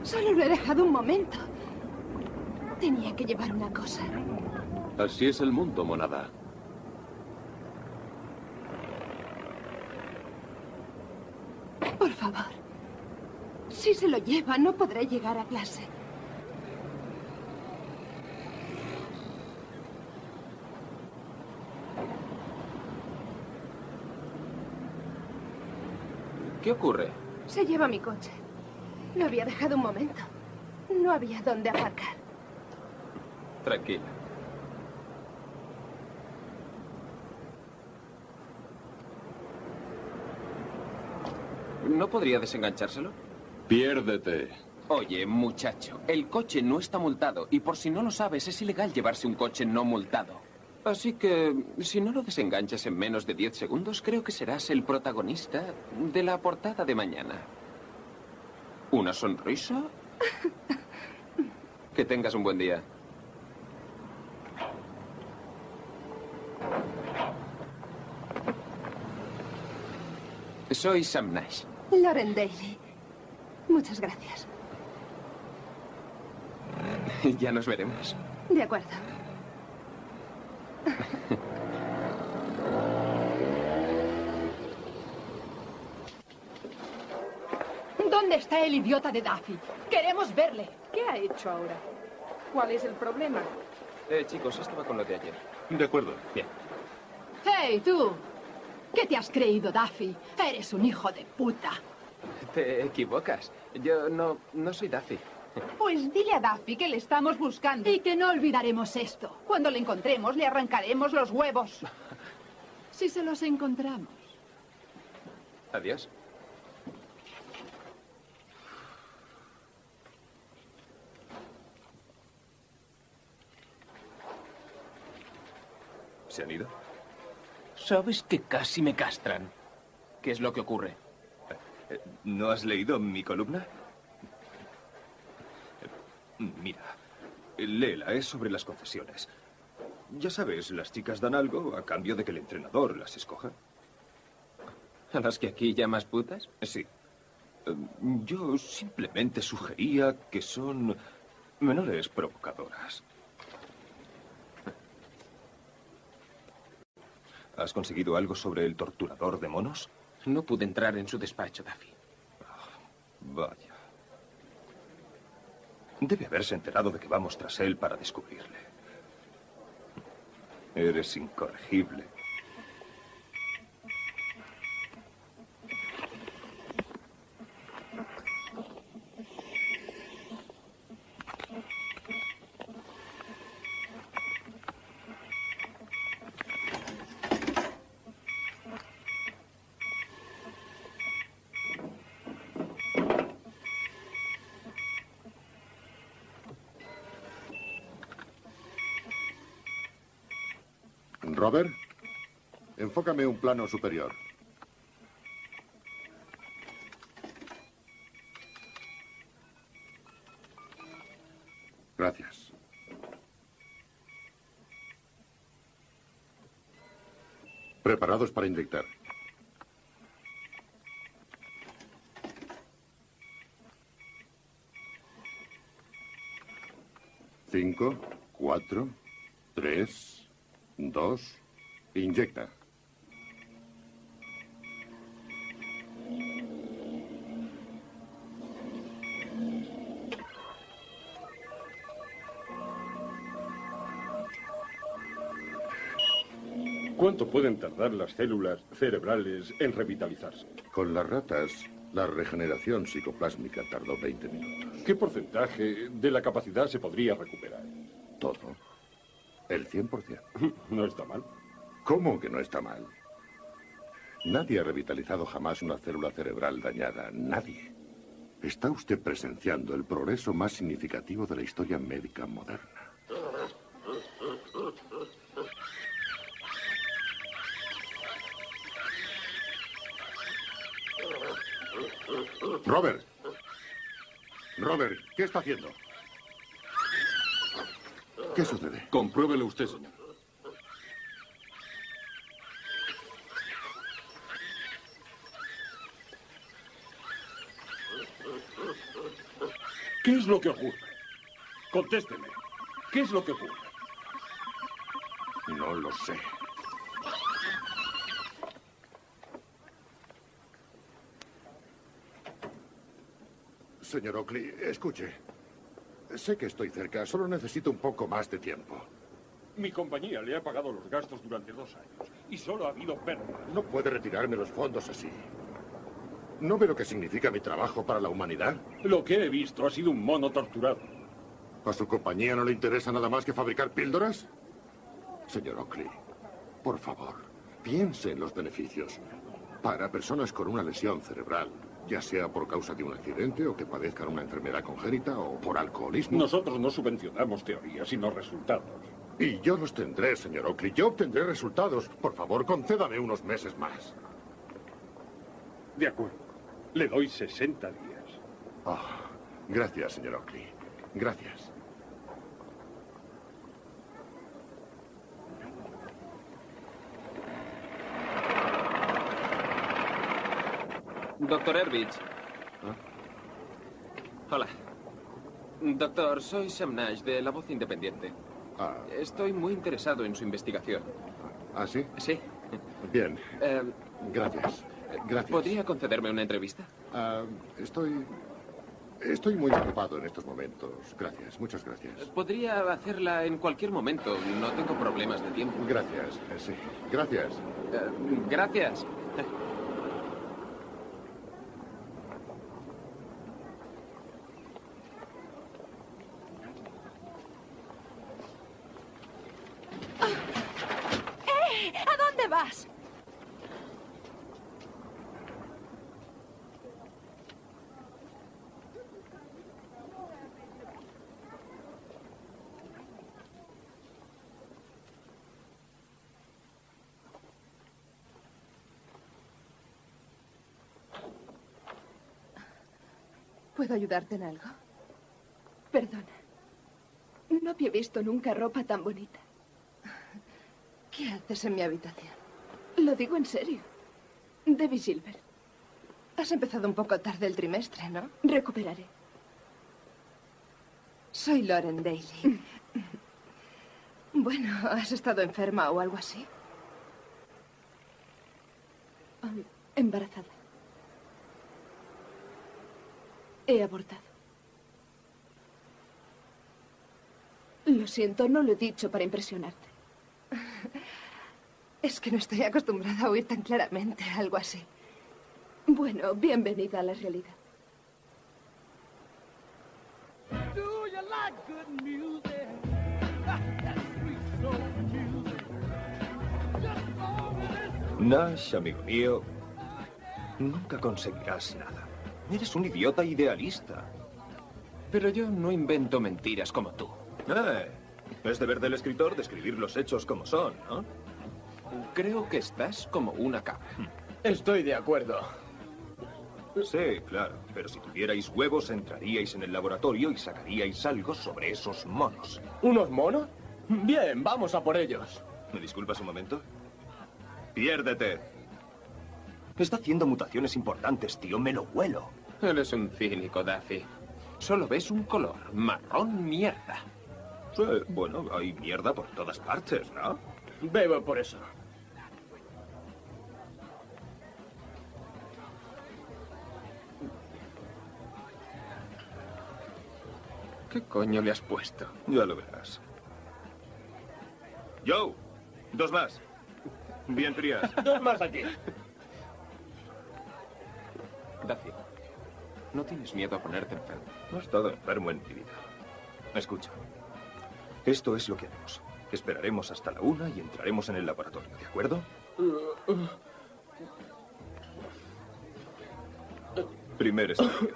Solo lo he dejado un momento. Tenía que llevar una cosa. Así es el mundo, monada. Por favor. Si se lo lleva, no podré llegar a clase. ¿Qué ocurre? Se lleva mi coche. Lo había dejado un momento. No había dónde aparcar. Tranquila. ¿No podría desenganchárselo? Piérdete. Oye, muchacho, el coche no está multado y por si no lo sabes, es ilegal llevarse un coche no multado. Así que, si no lo desenganchas en menos de 10 segundos, creo que serás el protagonista de la portada de mañana. ¿Una sonrisa? Que tengas un buen día. Soy Sam Nash. Lauren Daly. Muchas gracias. Ya nos veremos. De acuerdo. ¿Dónde está el idiota de Duffy? Queremos verle. ¿Qué ha hecho ahora? ¿Cuál es el problema? Chicos, esto va con lo de ayer. De acuerdo. Bien. ¡Hey, tú! ¿Qué te has creído, Duffy? Eres un hijo de puta. Te equivocas. Yo no soy Duffy. Pues dile a Duffy que le estamos buscando y que no olvidaremos esto. Cuando le encontremos, le arrancaremos los huevos. Si se los encontramos. Adiós. ¿Se han ido? Sabes que casi me castran. ¿Qué es lo que ocurre? ¿No has leído mi columna? Mira, léela, es sobre las concesiones. Ya sabes, las chicas dan algo a cambio de que el entrenador las escoja. ¿A las que aquí llamas putas? Sí. Yo simplemente sugería que son menores provocadoras. ¿Has conseguido algo sobre el torturador de monos? No pude entrar en su despacho, Duffy. Vaya. Debe haberse enterado de que vamos tras él para descubrirle. Eres incorregible. Robert, enfócame un plano superior. Gracias. Preparados para inyectar. 5, 4, 3, 2, inyecta. ¿Cuánto pueden tardar las células cerebrales en revitalizarse? Con las ratas, la regeneración psicoplásmica tardó 20 minutos. ¿Qué porcentaje de la capacidad se podría recuperar? Todo. El 100%. No está mal. ¿Cómo que no está mal? Nadie ha revitalizado jamás una célula cerebral dañada. Nadie. Está usted presenciando el progreso más significativo de la historia médica moderna. Robert. Robert, ¿qué está haciendo? ¿Qué sucede? Compruébelo usted, señor. ¿Qué es lo que ocurre? Contésteme. ¿Qué es lo que ocurre? No lo sé. Señor Oakley, escuche. Sé que estoy cerca, solo necesito un poco más de tiempo. Mi compañía le ha pagado los gastos durante 2 años y solo ha habido pérdidas. No puede retirarme los fondos así. ¿No ve lo que significa mi trabajo para la humanidad? Lo que he visto ha sido un mono torturado. ¿A su compañía no le interesa nada más que fabricar píldoras? Señor Oakley, por favor, piense en los beneficios. Para personas con una lesión cerebral, ya sea por causa de un accidente o que padezcan una enfermedad congénita o por alcoholismo. Nosotros no subvencionamos teorías, sino resultados. Y yo los tendré, señor Oakley. Yo obtendré resultados. Por favor, concédame unos meses más. De acuerdo. Le doy 60 días. Gracias, señor Oakley. Gracias. Doctor Erbich. Hola. Doctor, soy Sam Nash, de La Voz Independiente. Estoy muy interesado en su investigación. ¿Ah, sí? Sí. Bien. Gracias. Gracias. ¿Podría concederme una entrevista? Estoy muy ocupado en estos momentos. Gracias, muchas gracias. Podría hacerla en cualquier momento. No tengo problemas de tiempo. Gracias, sí. Gracias. Gracias. ¿A dónde vas? ¿Puedo ayudarte en algo? Perdona. No había visto nunca ropa tan bonita. ¿Qué haces en mi habitación? Lo digo en serio. Debbie Silver. Has empezado un poco tarde el trimestre, ¿no? Recuperaré. Soy Lauren Daly. Bueno, ¿has estado enferma o algo así? Embarazada. He abortado. Lo siento, no lo he dicho para impresionarte. Es que no estoy acostumbrada a oír tan claramente algo así. Bueno, bienvenida a la realidad. Nash, amigo mío, nunca conseguirás nada. Eres un idiota idealista. Pero yo no invento mentiras como tú. Es deber del escritor describir los hechos como son, ¿no? Creo que estás como una cabra. Estoy de acuerdo. Sí, claro. Pero si tuvierais huevos, entraríais en el laboratorio y sacaríais algo sobre esos monos. ¿Unos monos? Bien, vamos a por ellos. ¿Me disculpas un momento? ¡Piérdete! Está haciendo mutaciones importantes, tío. Me lo huelo. Eres un cínico, Daffy. Solo ves un color. Marrón mierda. Sí, bueno, hay mierda por todas partes, ¿no? Bebo por eso. ¿Qué coño le has puesto? Ya lo verás. Joe, 2 más. Bien frías. 2 más aquí. Daffy, ¿no tienes miedo a ponerte enfermo? No he estado enfermo en mi vida. Escucha. Esto es lo que haremos. Esperaremos hasta la 1 y entraremos en el laboratorio, ¿de acuerdo? Primer estudio.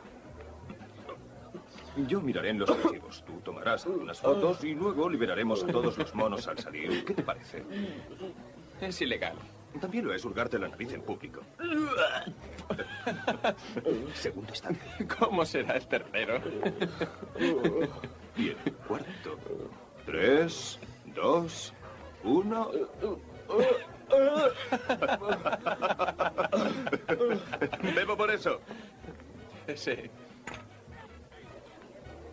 Yo miraré en los archivos. Tú tomarás algunas fotos y luego liberaremos a todos los monos al salir. ¿Qué te parece? Es ilegal. También lo es hurgarte la nariz en público. Segundo instante. ¿Cómo será el tercero? Bien, cuarto. 3, 2, 1. Bebo por eso. Sí.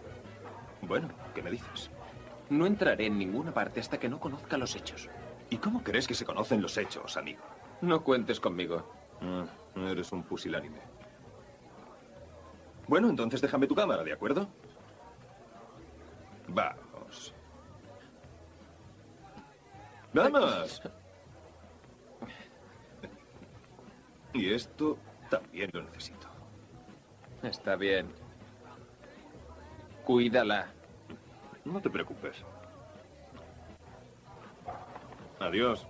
Bueno, ¿qué me dices? No entraré en ninguna parte hasta que no conozca los hechos. ¿Y cómo crees que se conocen los hechos, amigo? No cuentes conmigo. Eres un pusilánime. Bueno, entonces déjame tu cámara, ¿de acuerdo? Vamos. ¡Vamos! Y esto también lo necesito. Está bien. Cuídala. No te preocupes. Adiós.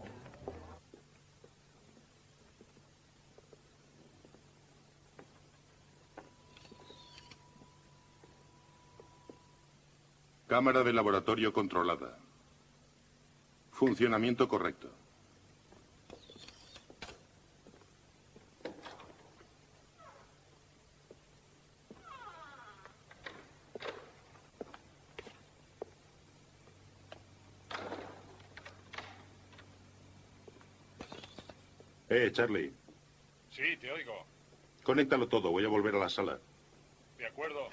Cámara de laboratorio controlada. Funcionamiento correcto. Charlie. Sí, te oigo. Conéctalo todo, voy a volver a la sala. De acuerdo.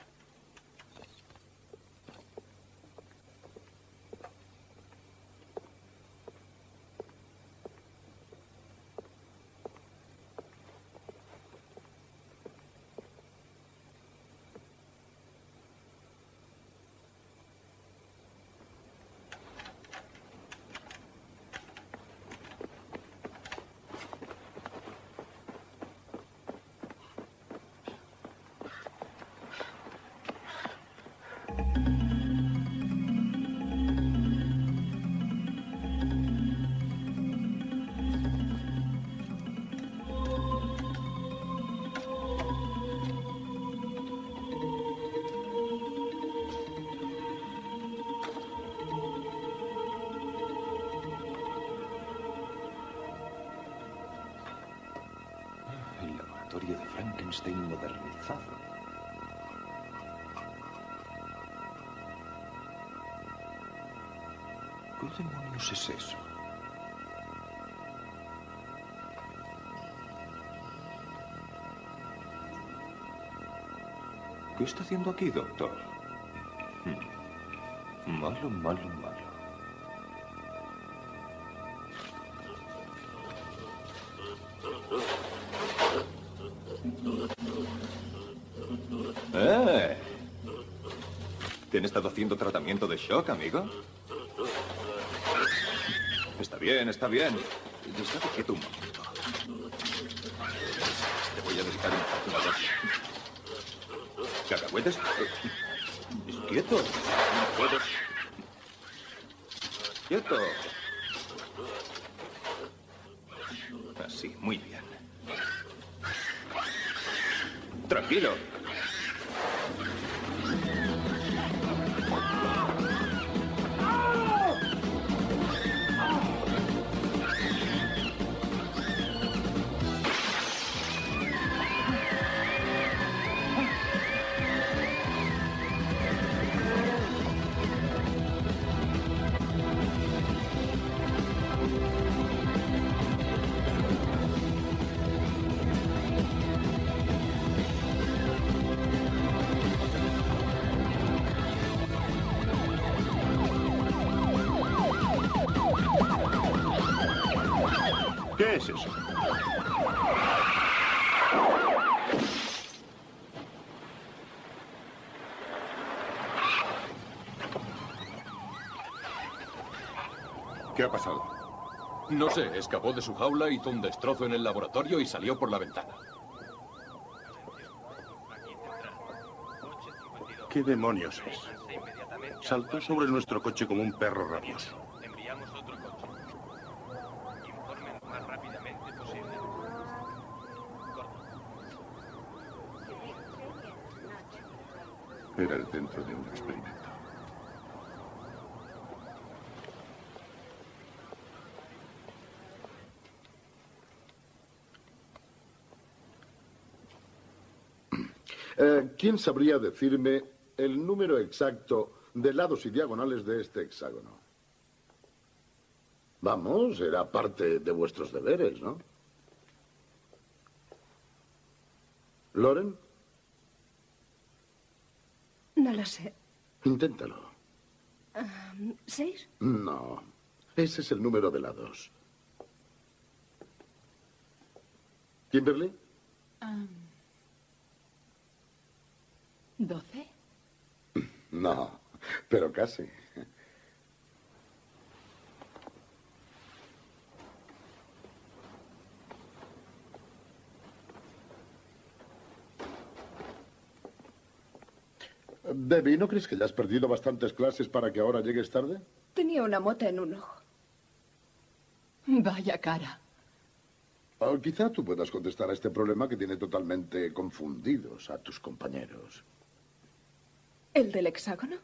El laboratorio de Frankenstein modernizado. ¿Qué demonios es eso? ¿Qué está haciendo aquí, doctor? Malo, malo, malo. ¿Te han estado haciendo tratamiento de shock, amigo? Está bien, está bien. Estate quieto un momento. Te voy a dedicar una dosis. ¿Cacahuetes? ¡Quieto! No puedo. ¡Quieto! Así, muy bien. Tranquilo. ¿Qué es eso? ¿Qué ha pasado? No sé, escapó de su jaula, hizo un destrozo en el laboratorio y salió por la ventana. ¿Qué demonios es? Saltó sobre nuestro coche como un perro rabioso. Enviamos otro coche. Informen lo más rápidamente posible. Era el centro de un experimento. ¿Quién sabría decirme el número exacto de lados y diagonales de este hexágono? Vamos, era parte de vuestros deberes, ¿no? ¿Loren? No lo sé. Inténtalo. ¿6? No. Ese es el número de la 2. ¿Kimberly? 12. No, pero casi. Debbie, ¿no crees que ya has perdido bastantes clases para que ahora llegues tarde? Tenía una mota en un ojo. Vaya cara. O quizá tú puedas contestar a este problema que tiene totalmente confundidos a tus compañeros. ¿El del hexágono?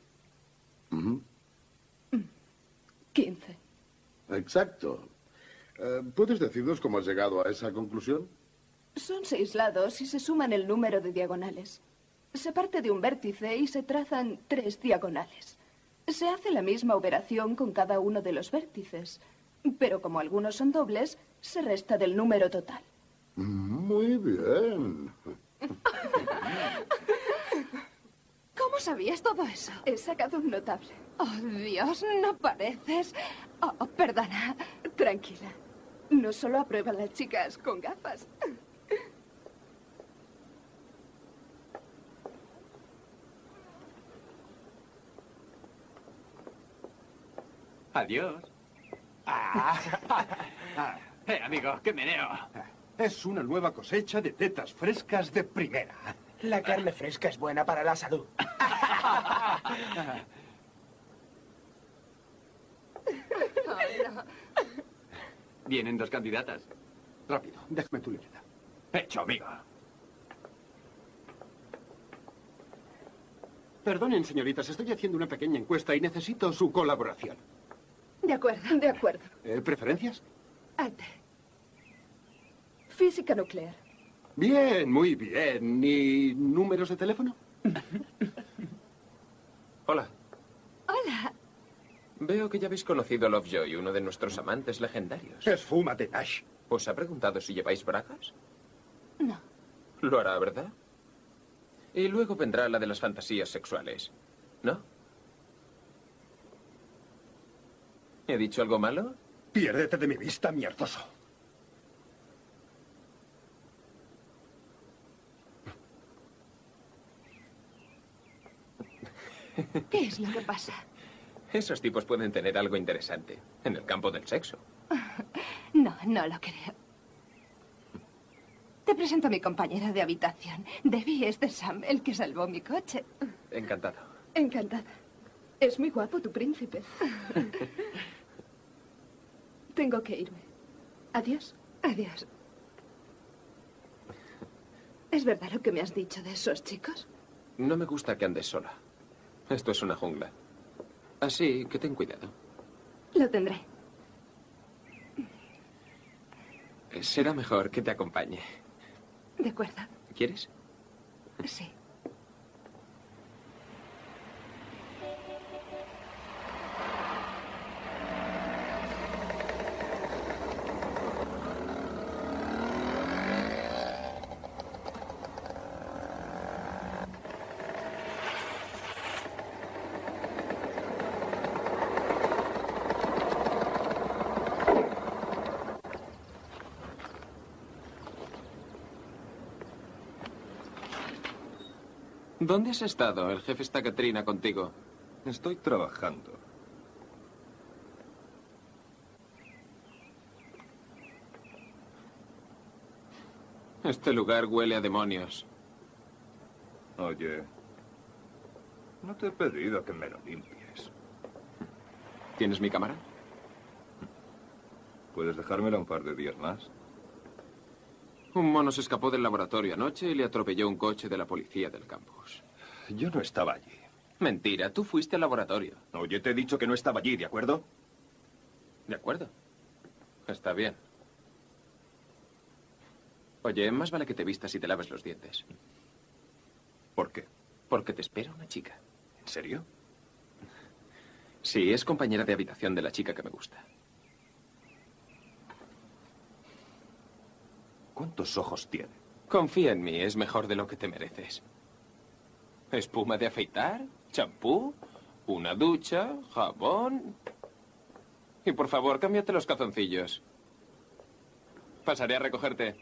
15. Exacto. ¿Puedes decirnos cómo has llegado a esa conclusión? Son 6 lados y se suman el número de diagonales. Se parte de un vértice y se trazan 3 diagonales. Se hace la misma operación con cada uno de los vértices, pero como algunos son dobles, se resta del número total. Muy bien. ¿Cómo sabías todo eso? He sacado un notable. Oh, Dios, no pareces... Oh, perdona. Tranquila. No solo aprueban las chicas con gafas. Adiós. Amigo, qué meneo. Es una nueva cosecha de tetas frescas de primera. La carne fresca es buena para la salud. Vienen 2 candidatas. Rápido, déjame tu libreta. Hecho, amigo. Perdonen, señoritas, estoy haciendo una pequeña encuesta y necesito su colaboración. De acuerdo, de acuerdo. ¿Preferencias? Arte. Física nuclear. Bien, muy bien. ¿Y números de teléfono? Hola. Hola. Veo que ya habéis conocido a Lovejoy, uno de nuestros amantes legendarios. Esfúmate, Nash. ¿Os ha preguntado si lleváis bragas? No. Lo hará, ¿verdad? Y luego vendrá la de las fantasías sexuales, ¿no? ¿He dicho algo malo? Piérdete de mi vista, mierdoso. ¿Qué es lo que pasa? Esos tipos pueden tener algo interesante en el campo del sexo. No, no lo creo. Te presento a mi compañera de habitación. Debbie, es de Sam, el que salvó mi coche. Encantado. Encantada. Es muy guapo tu príncipe. Tengo que irme. Adiós. Adiós. ¿Es verdad lo que me has dicho de esos chicos? No me gusta que andes sola. Esto es una jungla. Así que ten cuidado. Lo tendré. Será mejor que te acompañe. De acuerdo. ¿Quieres? Sí. ¿Dónde has estado? El jefe está Katrina contigo. Estoy trabajando. Este lugar huele a demonios. Oye, no te he pedido que me lo limpies. ¿Tienes mi cámara? ¿Puedes dejármela un par de días más? Un mono se escapó del laboratorio anoche y le atropelló un coche de la policía del campus. Yo no estaba allí. Mentira, tú fuiste al laboratorio. Oye, te he dicho que no estaba allí, ¿de acuerdo? De acuerdo. Está bien. Oye, más vale que te vistas y te laves los dientes. ¿Por qué? Porque te espera una chica. ¿En serio? Sí, es compañera de habitación de la chica que me gusta. ¿Cuántos ojos tiene? Confía en mí, es mejor de lo que te mereces. ¿Espuma de afeitar? champú, una ducha, jabón... Y por favor, cámbiate los calzoncillos. Pasaré a recogerte.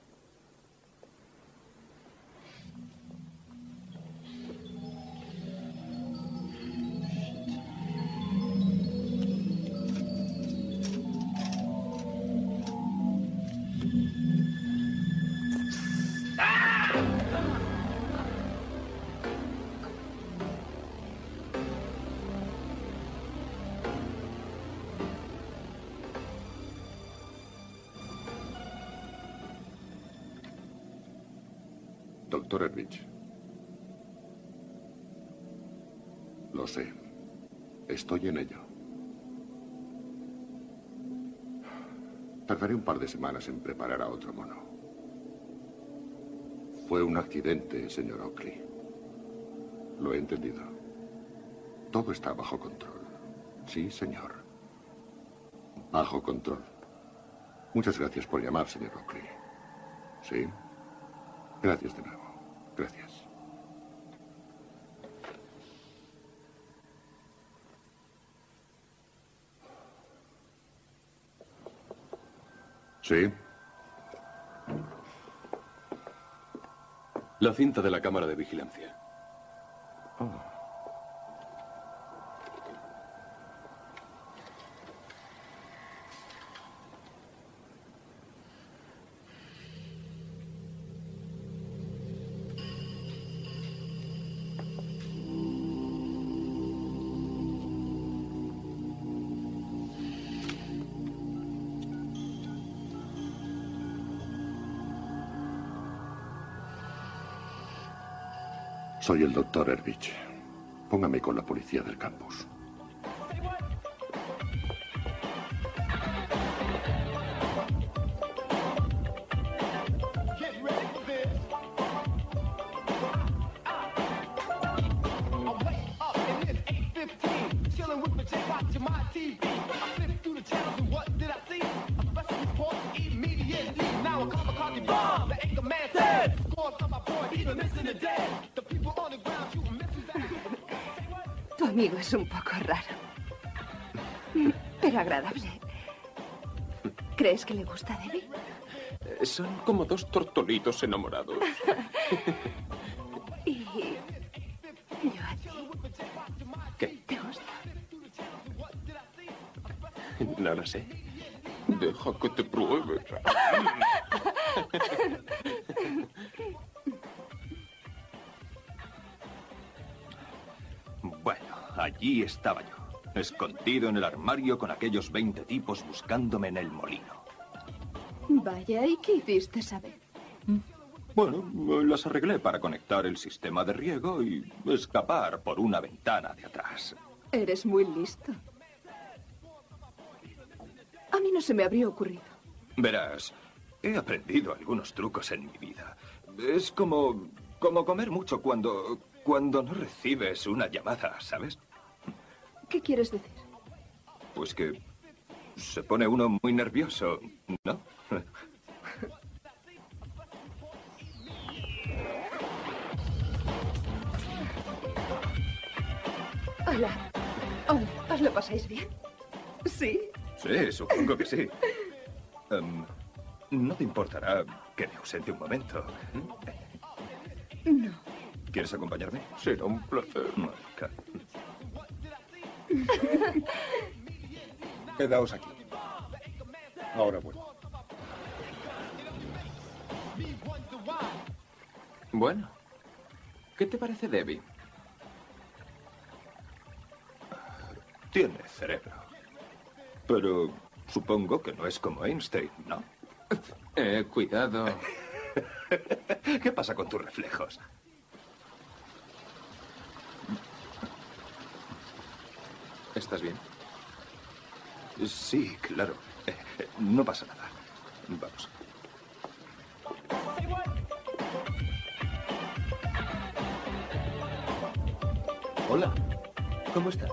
Doctor Erbich. Lo sé. Estoy en ello. Tardaré un par de semanas en preparar a otro mono. Fue un accidente, señor Oakley. Lo he entendido. Todo está bajo control. Sí, señor. Bajo control. Muchas gracias por llamar, señor Oakley. ¿Sí? Gracias de nuevo. Gracias. ¿Sí? La cinta de la cámara de vigilancia. Soy el doctor Erbich. Póngame con la policía del campus. Tu amigo es un poco raro, pero agradable. ¿Crees que le gusta a Debbie? Son como dos tortolitos enamorados. Y yo a ti. ¿Qué? ¿Te gusta? No lo sé. Deja que te pruebe. Bueno, allí estaba yo, escondido en el armario con aquellos 20 tipos buscándome en el molino. Vaya, ¿y qué hiciste esa vez? Bueno, las arreglé para conectar el sistema de riego y escapar por una ventana de atrás. Eres muy listo. A mí no se me habría ocurrido. Verás, he aprendido algunos trucos en mi vida. Es como comer mucho cuando no recibes una llamada, ¿sabes? ¿Qué quieres decir? Pues que se pone uno muy nervioso, ¿no? Hola. Hola. ¿Os lo pasáis bien? ¿Sí? Sí, supongo que sí. ¿No te importará que me ausente un momento? No. ¿Quieres acompañarme? Será un placer, Mónica. Quedaos aquí. Ahora vuelvo. Bueno, ¿qué te parece Debbie? Tiene cerebro. Pero supongo que no es como Einstein, ¿no? Cuidado. ¿Qué pasa con tus reflejos? ¿Estás bien? Sí, claro. No pasa nada. Vamos. Hola. ¿Cómo estás?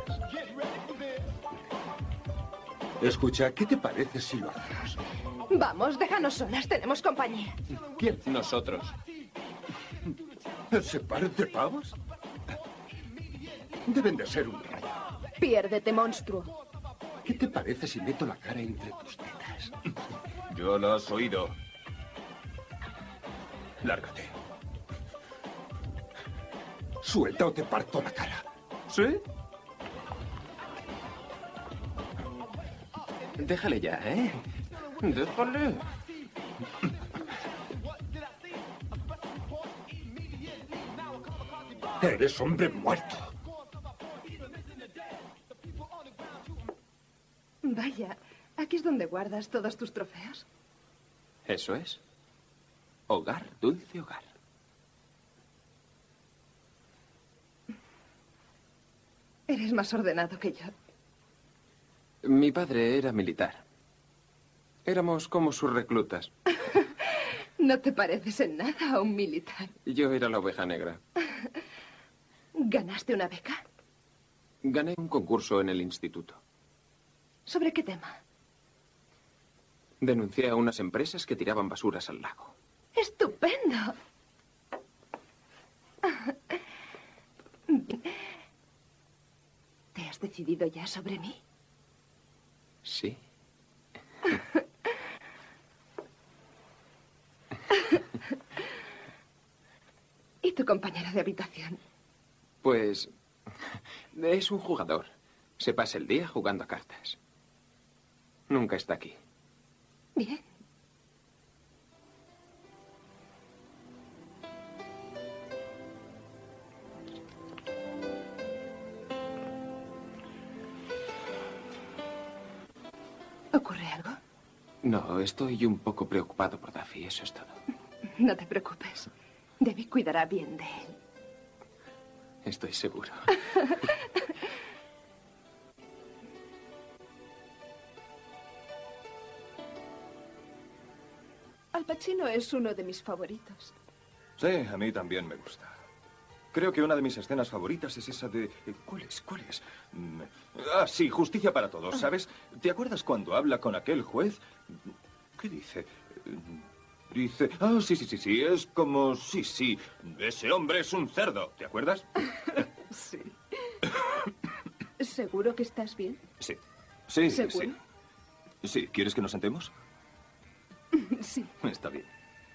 Escucha, ¿qué te parece si lo hacemos? Vamos, déjanos solas, tenemos compañía. ¿Quién? Nosotros. ¿Ese par de pavos? Deben de ser un rayo. Piérdete, monstruo. ¿Qué te parece si meto la cara entre tus tetas? Yo lo has oído. Lárgate. Suelta o te parto la cara. ¿Sí? Déjale ya, ¿eh? Déjale. Eres hombre muerto. Vaya, ¿aquí es donde guardas todos tus trofeos? Eso es. Hogar, dulce hogar. Eres más ordenado que yo. Mi padre era militar. Éramos como sus reclutas. No te pareces en nada a un militar. Yo era la oveja negra. ¿Ganaste una beca? Gané un concurso en el instituto. ¿Sobre qué tema? Denuncié a unas empresas que tiraban basuras al lago. ¡Estupendo! ¿Te has decidido ya sobre mí? Sí. ¿Y tu compañera de habitación? Pues es un jugador. Se pasa el día jugando a cartas. Nunca está aquí. Bien. ¿Ocurre algo? No, estoy un poco preocupado por Duffy, eso es todo. No te preocupes. David cuidará bien de él. Estoy seguro. Al Pacino es uno de mis favoritos. Sí, a mí también me gusta. Creo que una de mis escenas favoritas es esa de... ¿Cuál es? ¿Cuál es? Sí, Justicia para Todos, ¿sabes? ¿Te acuerdas cuando habla con aquel juez? ¿Qué dice? Dice... Sí, es como... Sí, ese hombre es un cerdo, ¿te acuerdas? Sí. ¿Seguro que estás bien? Sí. ¿Seguro? Sí, ¿quieres que nos sentemos? Sí. Está bien.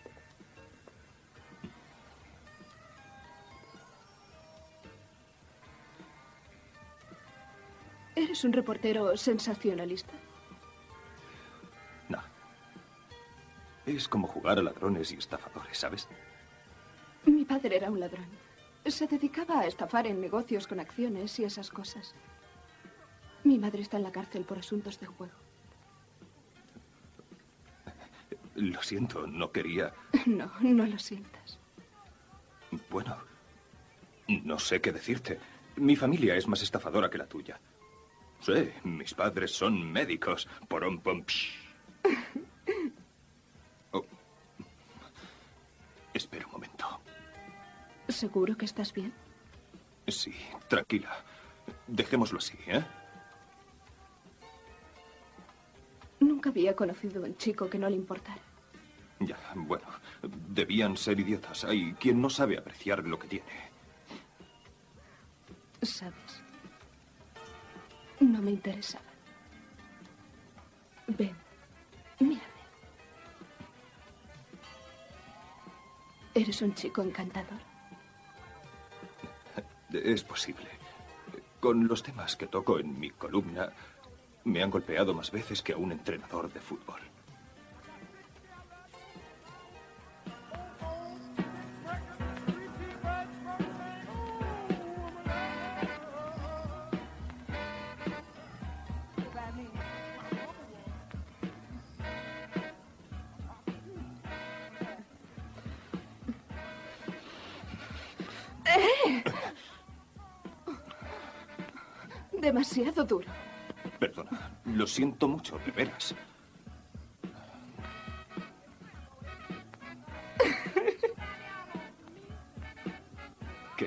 ¿Eres un reportero sensacionalista? No. Es como jugar a ladrones y estafadores, ¿sabes? Mi padre era un ladrón. Se dedicaba a estafar en negocios con acciones y esas cosas. Mi madre está en la cárcel por asuntos de juego. Lo siento, no quería... No, no lo sientas. Bueno, no sé qué decirte. Mi familia es más estafadora que la tuya. Sí, mis padres son médicos. Porom, pom, psh. Oh. Espera un momento. ¿Seguro que estás bien? Sí, tranquila. Dejémoslo así, ¿eh? Nunca había conocido a un chico que no le importara. Ya, bueno, debían ser idiotas. Hay quien no sabe apreciar lo que tiene. ¿Sabes? No me interesaba. Ven, mírame. Eres un chico encantador. Es posible. Con los temas que toco en mi columna, me han golpeado más veces que a un entrenador de fútbol. Demasiado duro. Perdona, lo siento mucho, de veras. ¿Qué?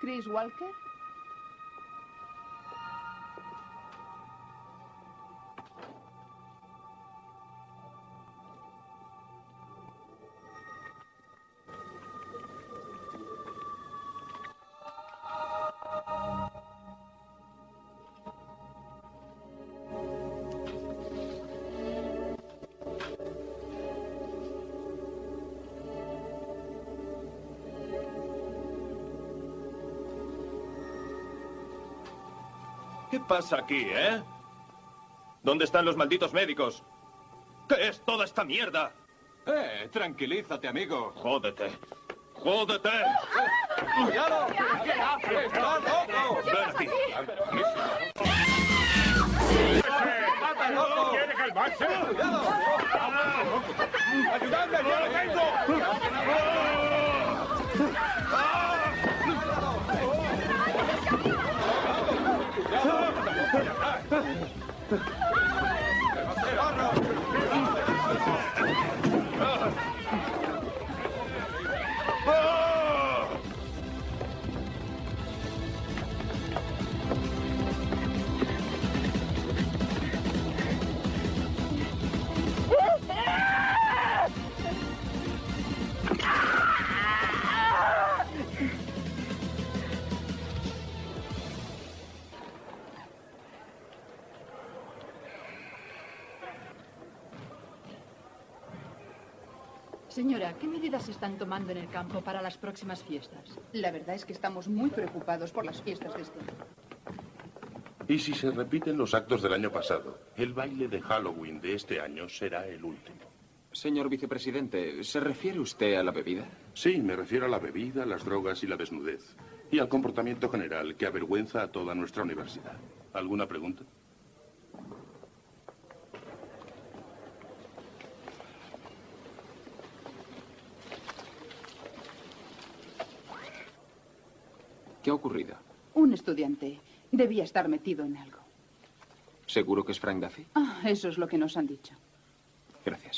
Chris Walker? ¿Qué pasa aquí, eh? ¿Dónde están los malditos médicos? ¿Qué es toda esta mierda? Tranquilízate, amigo. Jódete. ¡Jódete! ¡Cuidado! ¿Qué haces? ¡Estás loco! ¡Ven aquí! ¡Mátalo! ¿Quiere calmarse? ¡Ayudadme! ¡Yo lo tengo! Señora, ¿qué medidas se están tomando en el campo para las próximas fiestas? La verdad es que estamos muy preocupados por las fiestas de este año. ¿Y si se repiten los actos del año pasado? El baile de Halloween de este año será el último. Señor vicepresidente, ¿se refiere usted a la bebida? Sí, me refiero a la bebida, las drogas y la desnudez. Y al comportamiento general que avergüenza a toda nuestra universidad. ¿Alguna pregunta? ¿Qué ha ocurrido? Un estudiante debía estar metido en algo. ¿Seguro que es Frank Duffy? Ah, eso es lo que nos han dicho. Gracias.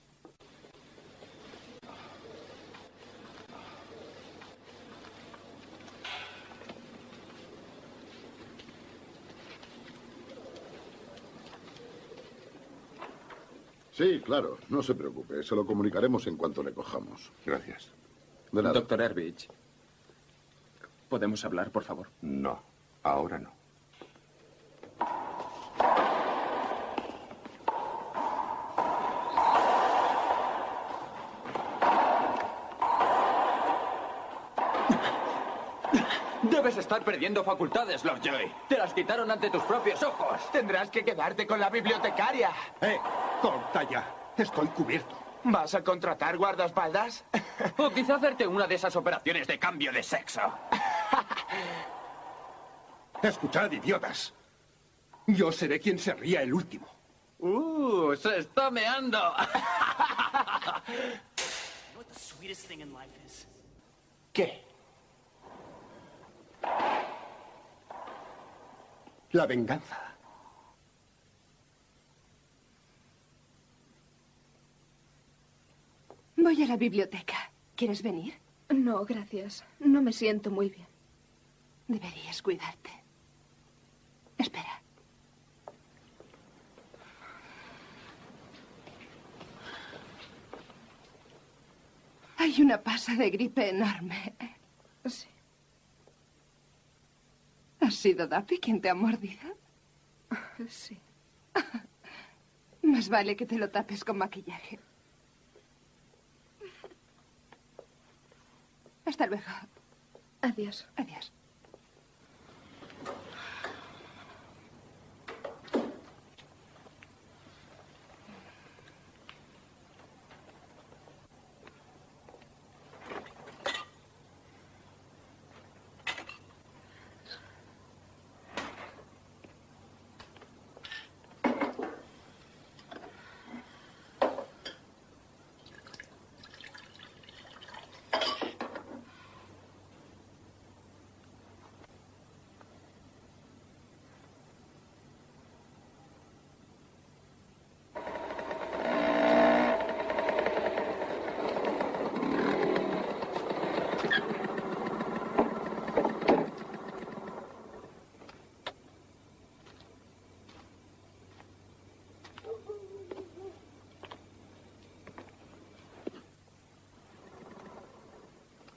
Sí, claro. No se preocupe. Se lo comunicaremos en cuanto le cojamos. Gracias. De nada. Doctor Erbich, ¿podemos hablar, por favor? No, ahora no. Debes estar perdiendo facultades, Lord Joy. Te las quitaron ante tus propios ojos. Tendrás que quedarte con la bibliotecaria. Corta ya. Estoy cubierto. ¿Vas a contratar guardaespaldas? O quizá hacerte una de esas operaciones de cambio de sexo. Escuchad, idiotas. Yo seré quien se ría el último. Se está meando. ¿Qué? La venganza. Voy a la biblioteca. ¿Quieres venir? No, gracias. No me siento muy bien. Deberías cuidarte. Espera. Hay una pasa de gripe enorme. Sí. ¿Ha sido Duffy quien te ha mordido? Sí. Más vale que te lo tapes con maquillaje. Hasta luego. Adiós. Adiós.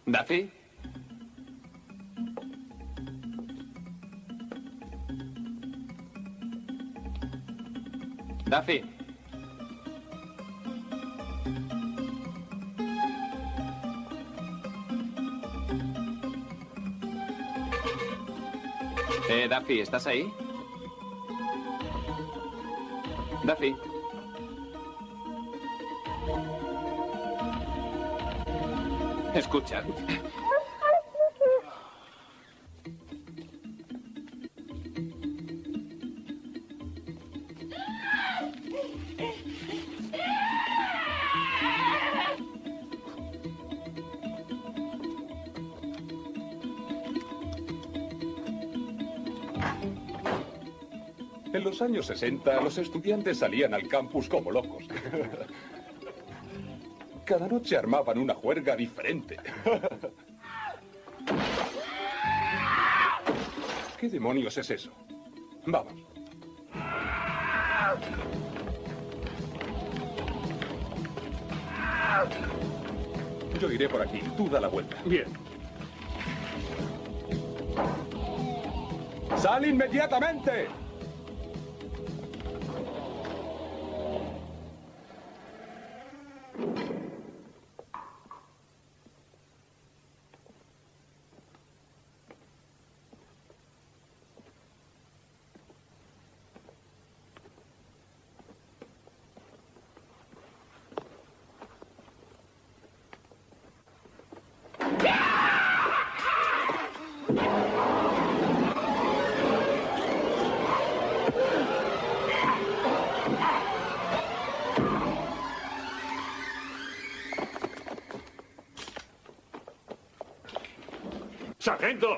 ¿Daffy? Daffy. Daffy, ¿estás ahí? Daffy. Escucha. En los años 60, los estudiantes salían al campus como locos. Cada noche armaban una juerga diferente. ¿Qué demonios es eso? Vamos. Yo iré por aquí. Tú da la vuelta. Bien. ¡Sal inmediatamente! ¡Sargento!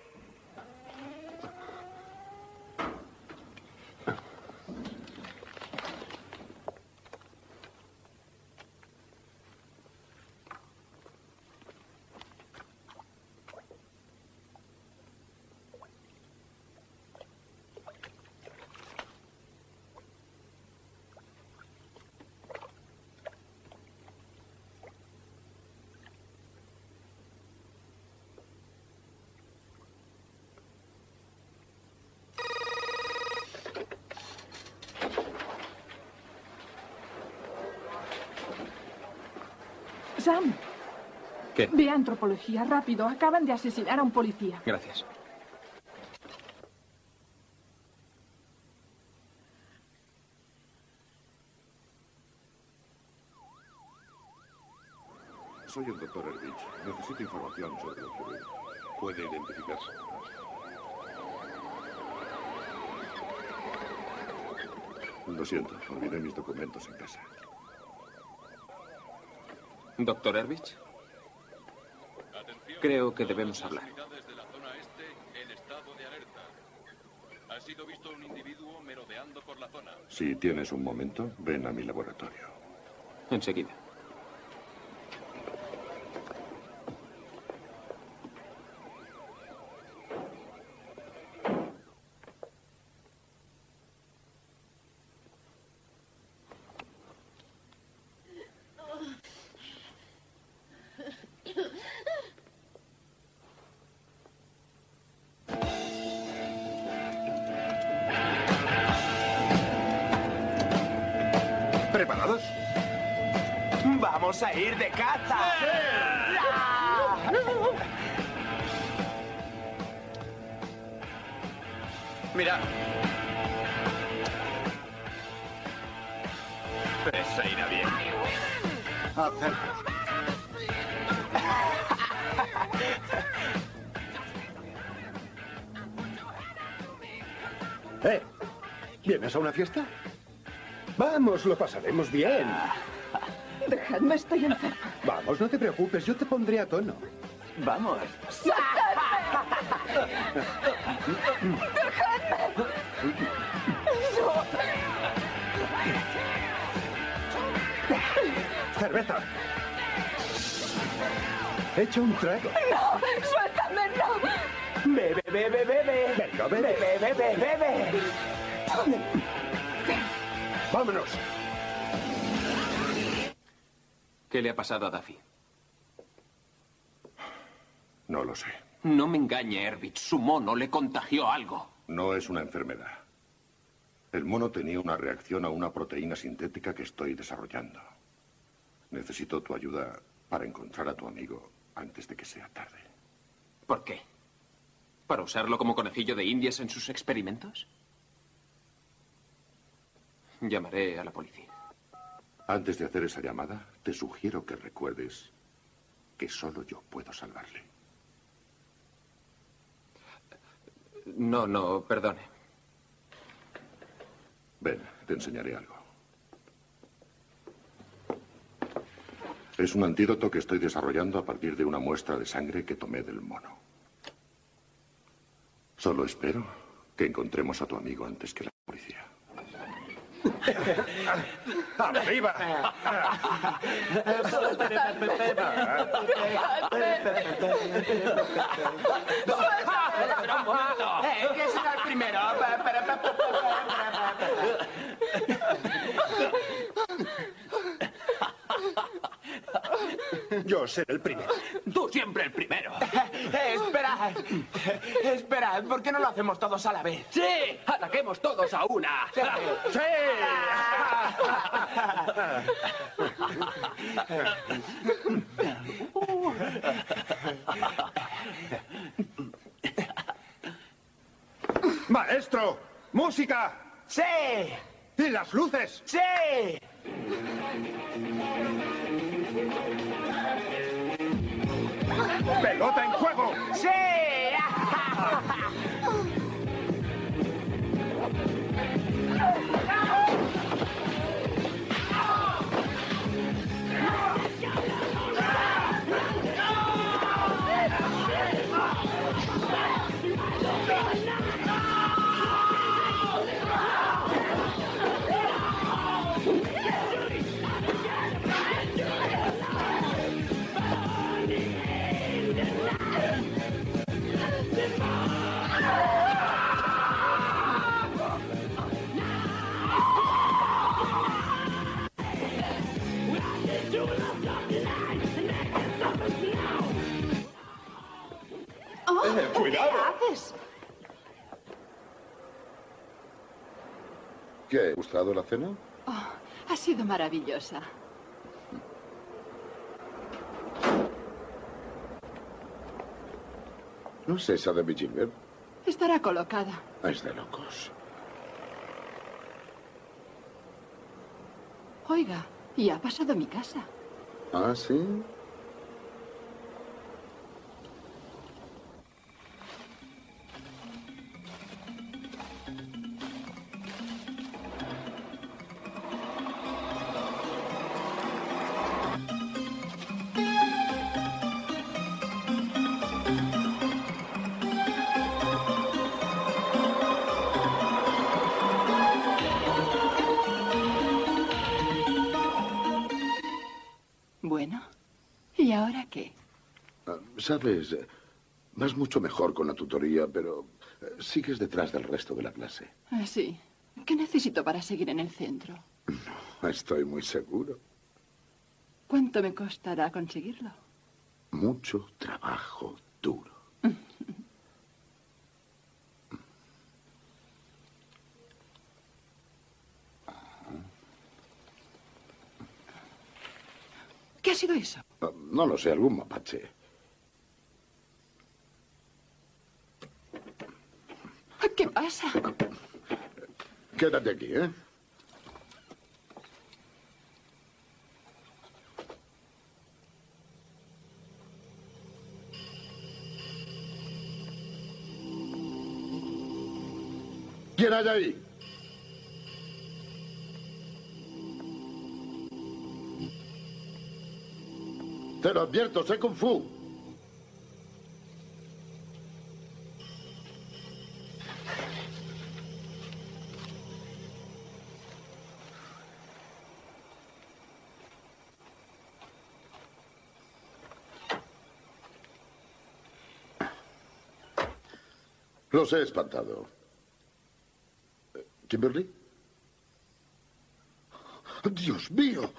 Sam. ¿Qué? Ve a antropología, rápido. Acaban de asesinar a un policía. Gracias. Soy el Dr. Erbich. Necesito información sobre lo ocurrido. ¿Puede identificarse? Lo siento, olvidé mis documentos en casa. ¿Doctor Erbich? Creo que debemos hablar. De la zona este en estado de alerta. Ha sido visto un individuo merodeando por la zona. Si tienes un momento, ven a mi laboratorio. Enseguida. ¿Preparados? ¡Vamos a ir de caza! Mira. Eso irá bien. Acerca. ¿Vienes a una fiesta? Vamos, lo pasaremos bien. Dejadme, estoy enferma. Vamos, no te preocupes, yo te pondré a tono. Vamos. ¡Dejadme! ¡No! Cerveza. Echa un trago. ¡No! ¡Suéltame, no! Bebe, bebe, bebe. Venga, bebe. Bebe, bebe, bebe. ¡Vámonos! ¿Qué le ha pasado a Daffy? No lo sé. No me engañe, Herbit. Su mono le contagió algo. No es una enfermedad. El mono tenía una reacción a una proteína sintética que estoy desarrollando. Necesito tu ayuda para encontrar a tu amigo antes de que sea tarde. ¿Por qué? ¿Para usarlo como conejillo de indias en sus experimentos? Llamaré a la policía. Antes de hacer esa llamada, te sugiero que recuerdes que solo yo puedo salvarle. No, perdone. Ven, te enseñaré algo. Es un antídoto que estoy desarrollando a partir de una muestra de sangre que tomé del mono. Solo espero que encontremos a tu amigo antes que la policía. ¡Arriba! ¿Qué será el primero? Yo seré el primero. Tú siempre el primero. Esperad. Esperad, ¿por qué no lo hacemos todos a la vez? ¡Sí! ¡Ataquemos todos a una! ¡Sí! ¡Maestro! ¡Música! ¡Sí! ¡Y las luces! ¡Sí! ¡Pelota en juego! ¡Sí! ¡Cuidado! ¿Qué haces? ¿Qué? ¿Ha gustado la cena? Oh, ha sido maravillosa. ¿No es esa de Gilbert? Estará colocada. Es de locos. Oiga, ¿y ha pasado a mi casa? ¿Ah, sí? Bueno, ¿y ahora qué? Sabes, vas mucho mejor con la tutoría, pero sigues detrás del resto de la clase. Sí. ¿Qué necesito para seguir en el centro? No, estoy muy seguro. ¿Cuánto me costará conseguirlo? Mucho trabajo duro. ¿Qué ha sido eso? No lo sé, algún mapache. ¿Qué pasa? Quédate aquí, ¿eh? ¿Quién hay ahí? Te lo advierto, sé Kung Fu. Los he espantado. ¿Kimberly? ¡Dios mío!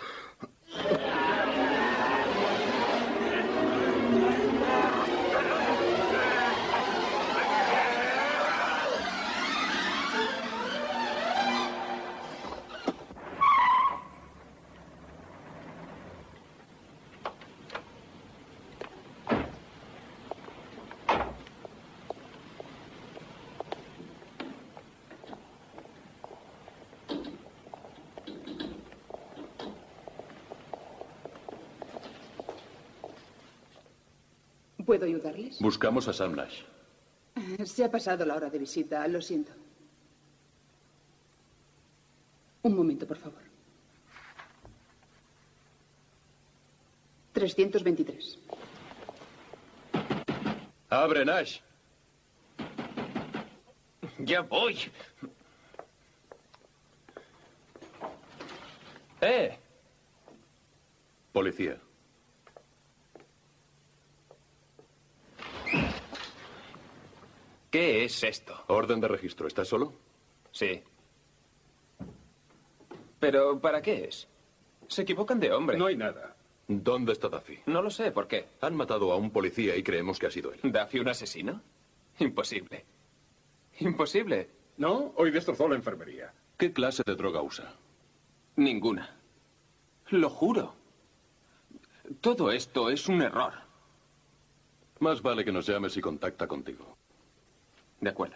¿Puedo ayudarles? Buscamos a Sam Nash. Se ha pasado la hora de visita, lo siento. Un momento, por favor. 323. ¡Abre, Nash! Ya voy. Policía. ¿Qué es esto? Orden de registro. ¿Estás solo? Sí. ¿Pero para qué es? Se equivocan de hombre. No hay nada. ¿Dónde está Duffy? No lo sé, ¿por qué? Han matado a un policía y creemos que ha sido él. ¿Duffy un asesino? Imposible. Imposible. No, hoy destrozó la enfermería. ¿Qué clase de droga usa? Ninguna. Lo juro. Todo esto es un error. Más vale que nos llames y contacta contigo. De acuerdo.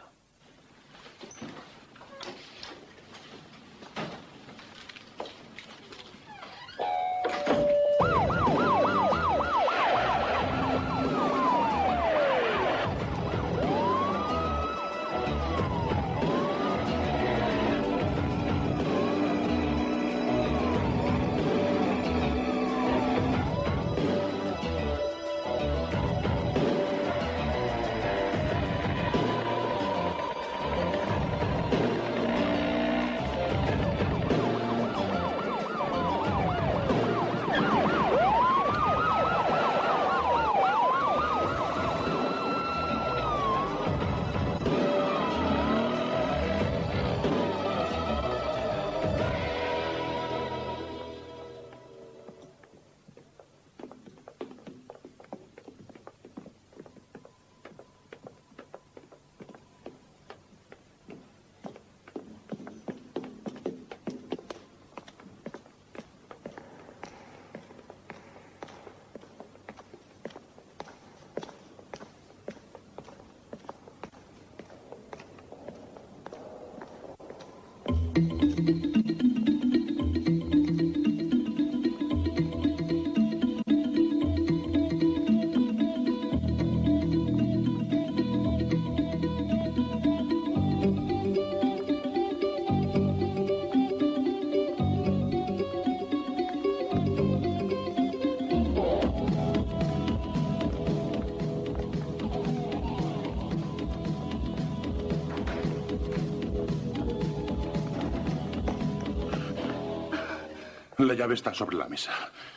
La llave está sobre la mesa.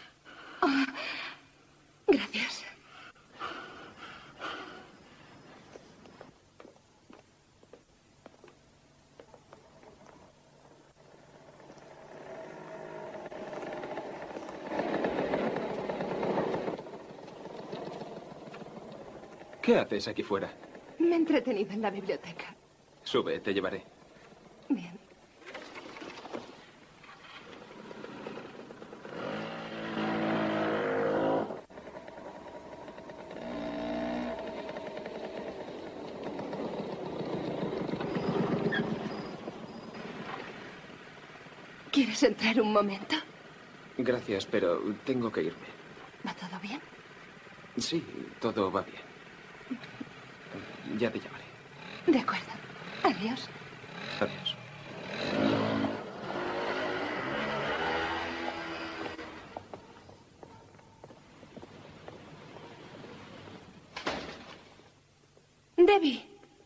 Gracias. ¿Qué haces aquí fuera? Me he entretenido en la biblioteca. Sube, te llevaré. Bien. ¿Quieres entrar un momento? Gracias, pero tengo que irme. ¿Va todo bien? Sí, todo va bien. Ya te llamaré. De acuerdo. Adiós. Adiós. Debbie.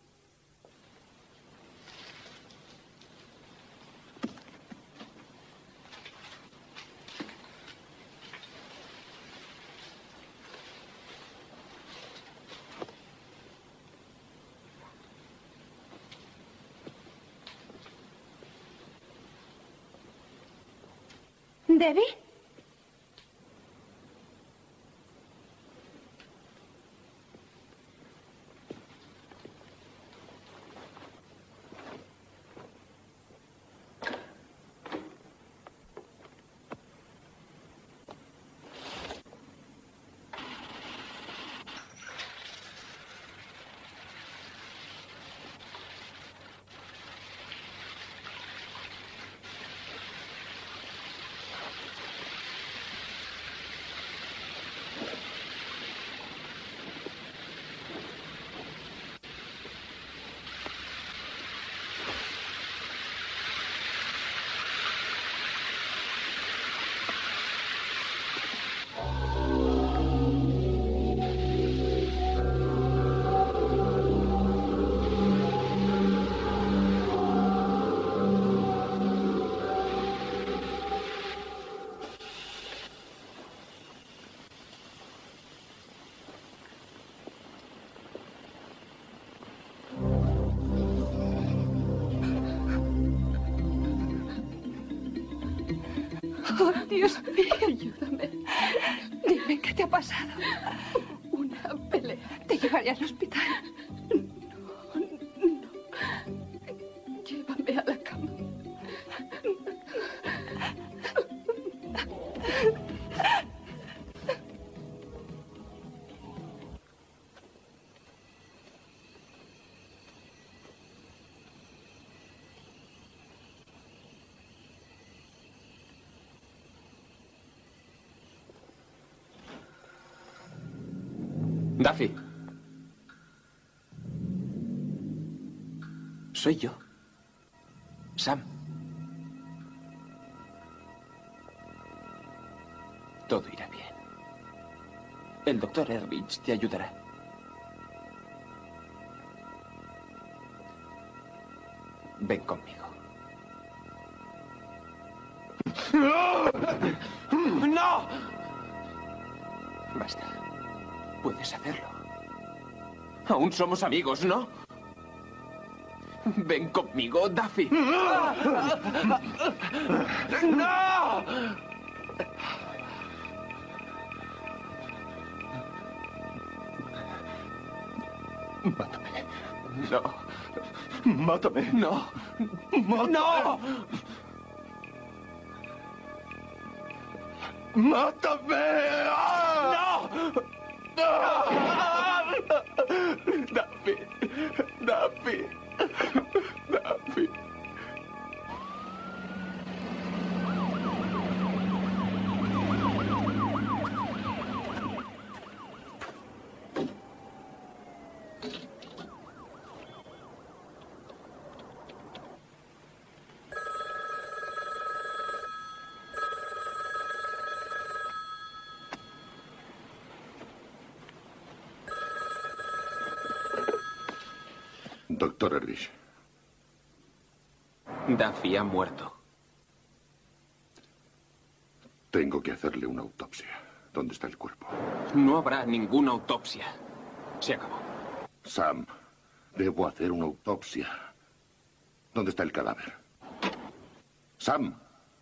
¿Debbie? Oh, Dios mío, ayúdame. Dime, ¿qué te ha pasado? Una pelea. Te llevaré al hospital. No, no. Llévame a la cama. Duffy. Soy yo. Sam. Todo irá bien. El doctor Eldridge te ayudará. Ven conmigo. ¡No! Basta. Puedes hacerlo. Aún somos amigos, ¿no? Ven conmigo, Duffy. ¡No! Mátame. No. Mátame. No. Mátame. No. ¡Mátame! ¡No! Duffy. Duffy. Duffy. Doctor Eldridge. Duffy ha muerto. Tengo que hacerle una autopsia. ¿Dónde está el cuerpo? No habrá ninguna autopsia. Se acabó. Sam, debo hacer una autopsia. ¿Dónde está el cadáver? Sam.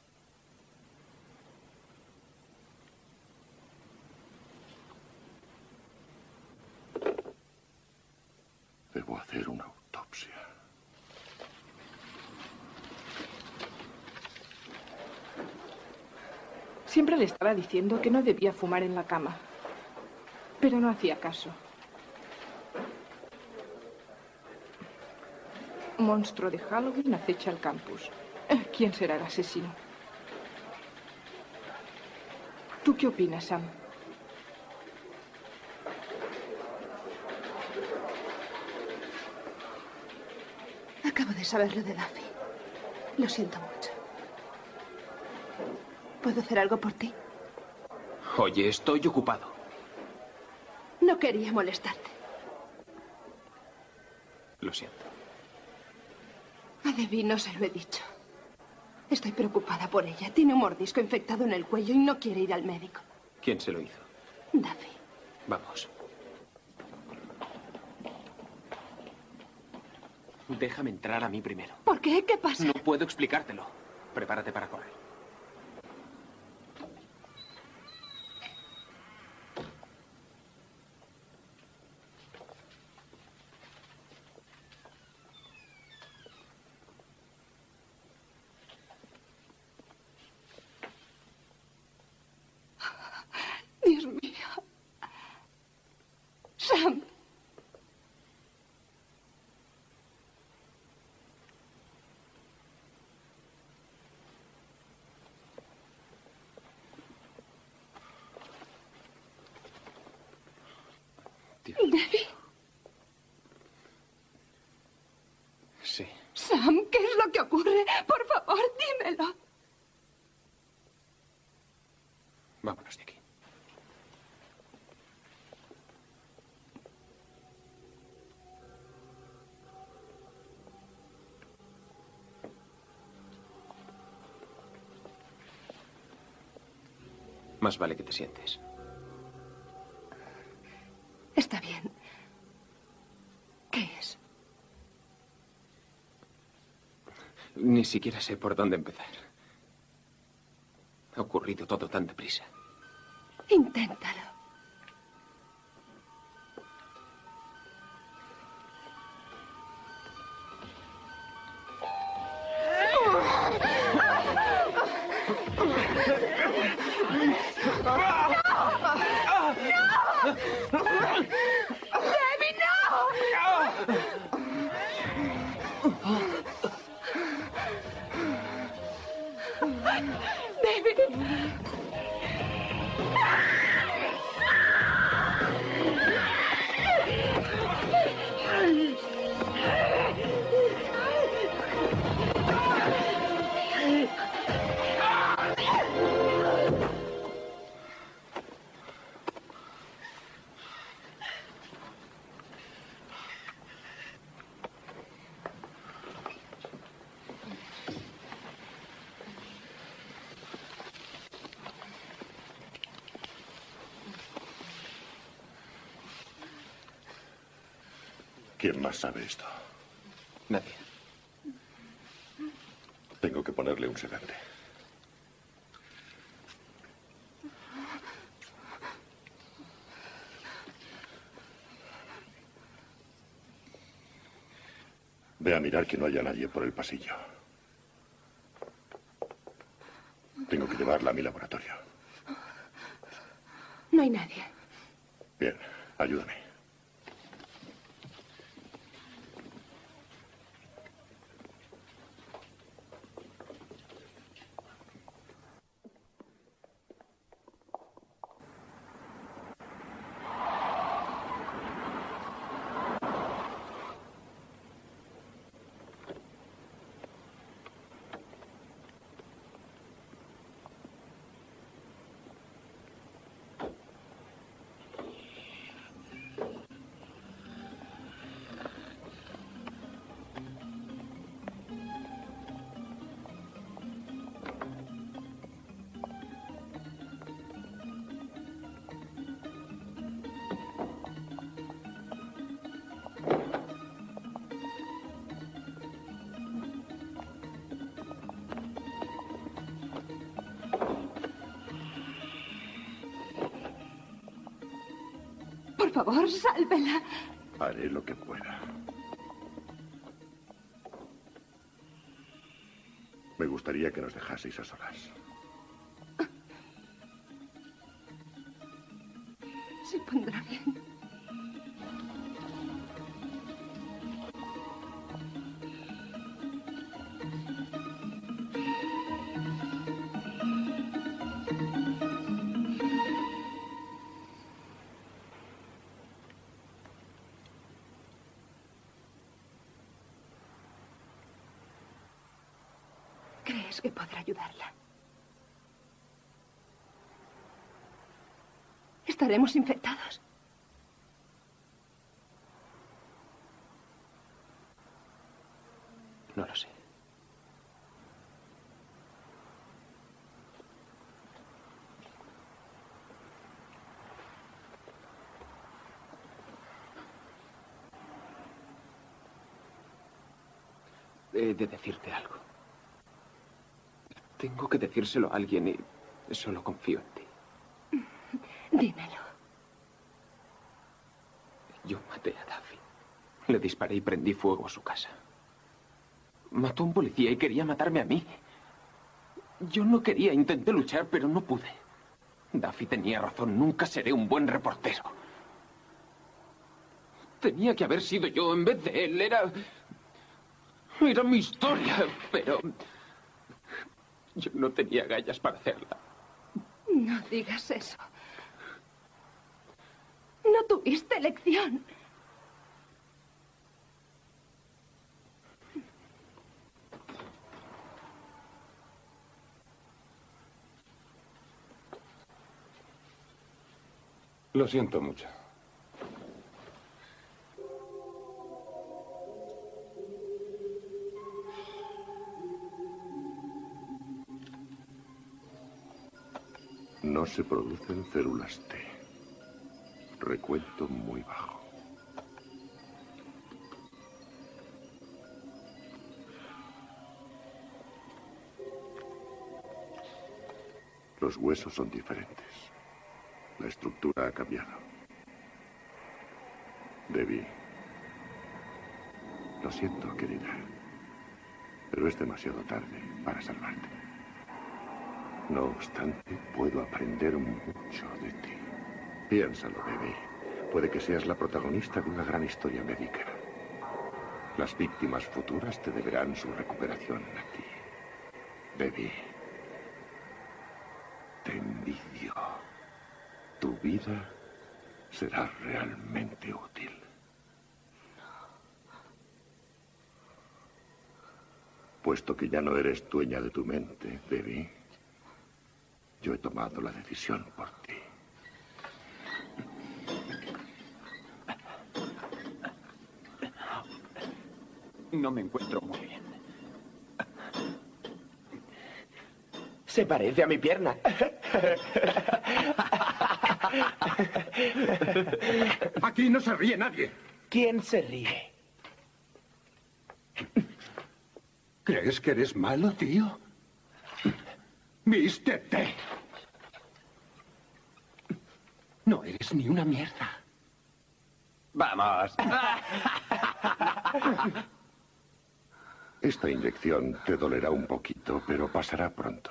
Debo hacer una autopsia. Siempre le estaba diciendo que no debía fumar en la cama. Pero no hacía caso. Monstruo de Halloween acecha el campus. ¿Quién será el asesino? ¿Tú qué opinas, Sam? Acabo de saber lo de Duffy. Lo siento mucho. ¿Puedo hacer algo por ti? Oye, estoy ocupado. No quería molestarte. Lo siento. A Debbie no se lo he dicho. Estoy preocupada por ella. Tiene un mordisco infectado en el cuello y no quiere ir al médico. ¿Quién se lo hizo? Duffy. Vamos. Déjame entrar a mí primero. ¿Por qué? ¿Qué pasa? No puedo explicártelo. Prepárate para correr. Dios mío. Sam. ¿Debbie? Sí. Sam, ¿qué es lo que ocurre? Por favor, dímelo. Vámonos de aquí. Más vale que te sientes. Está bien. ¿Qué es? Ni siquiera sé por dónde empezar. Ha ocurrido todo tan deprisa. Inténtalo. ¡Debbie, no! ¡David! ¿Quién más sabe esto? Nadie. Tengo que ponerle un sedante. Ve a mirar que no haya nadie por el pasillo. Tengo que llevarla a mi laboratorio. No hay nadie. Bien, ayúdame. Por favor, sálvela. Haré lo que pueda. Me gustaría que nos dejaseis a solas. Se pondrá bien. ¿Crees que podrá ayudarla? ¿Estaremos infectados? No lo sé. He de decirte algo. Tengo que decírselo a alguien y solo confío en ti. Dímelo. Yo maté a Duffy. Le disparé y prendí fuego a su casa. Mató a un policía y quería matarme a mí. Yo no quería, intenté luchar, pero no pude. Duffy tenía razón, nunca seré un buen reportero. Tenía que haber sido yo en vez de él. Era mi historia, pero yo no tenía agallas para hacerla. No digas eso. No tuviste elección. Lo siento mucho. No se producen células T. Recuento muy bajo. Los huesos son diferentes. La estructura ha cambiado. Debbie. Lo siento, querida. Pero es demasiado tarde para salvarte. No obstante, puedo aprender mucho de ti. Piénsalo, Debbie. Puede que seas la protagonista de una gran historia médica. Las víctimas futuras te deberán su recuperación a ti. Debbie. Te envidio. Tu vida será realmente útil. Puesto que ya no eres dueña de tu mente, Debbie, yo he tomado la decisión por ti. No me encuentro muy bien. Se parece a mi pierna. Aquí no se ríe nadie. ¿Quién se ríe? ¿Crees que eres malo, tío? Vístete. No eres ni una mierda. ¡Vamos! Esta inyección te dolerá un poquito, pero pasará pronto.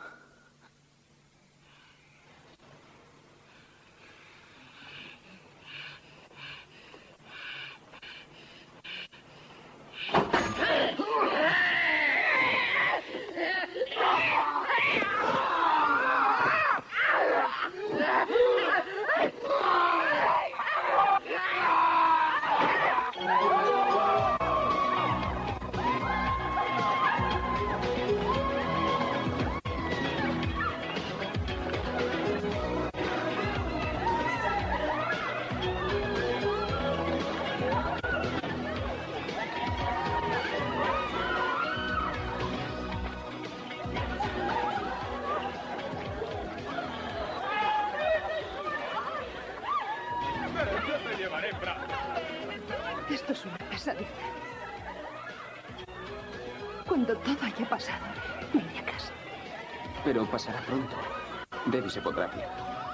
Te llevaré en brazos. Esto es una pesadilla. Cuando todo haya pasado, me iré a casa. Pero pasará pronto. Debbie se pondrá bien.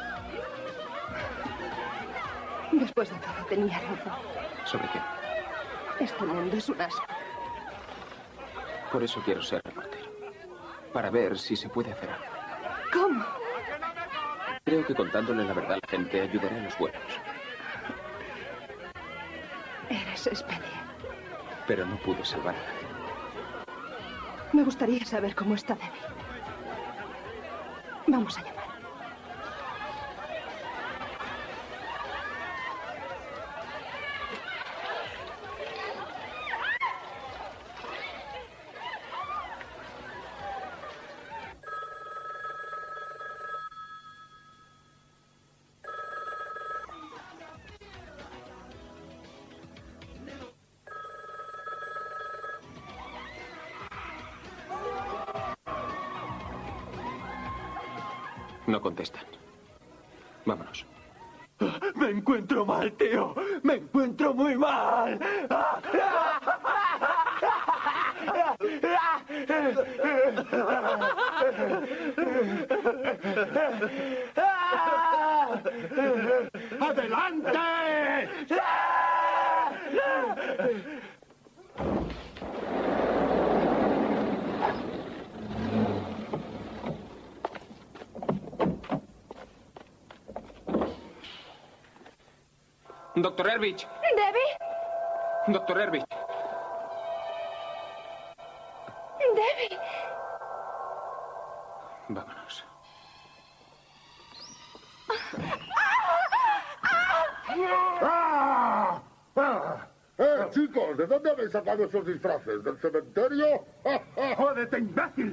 Después de todo, tenía razón. ¿Sobre qué? Este mundo es un asco. Por eso quiero ser reportero. Para ver si se puede hacer algo. ¿Cómo? Creo que contándole la verdad a la gente ayudaré a los buenos. Eres especial. Pero no pude salvar a nadie. Me gustaría saber cómo está Debbie. Vamos a llamar. No contestan. Vámonos. Me encuentro mal, tío. Me encuentro muy mal. ¡Adelante! Doctor Erbich. ¿Debbie? Doctor Erbich. ¿Debbie? Vámonos. Chicos, ¿de dónde habéis sacado esos disfraces? ¿Del cementerio? ¡Jódete, imbécil!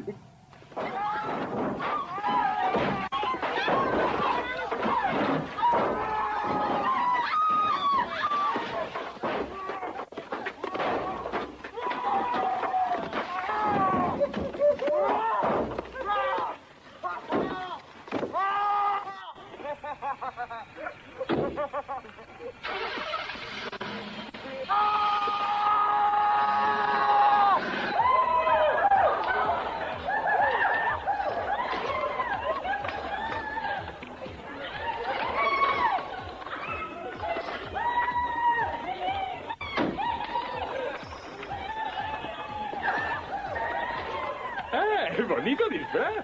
bonito disfraz!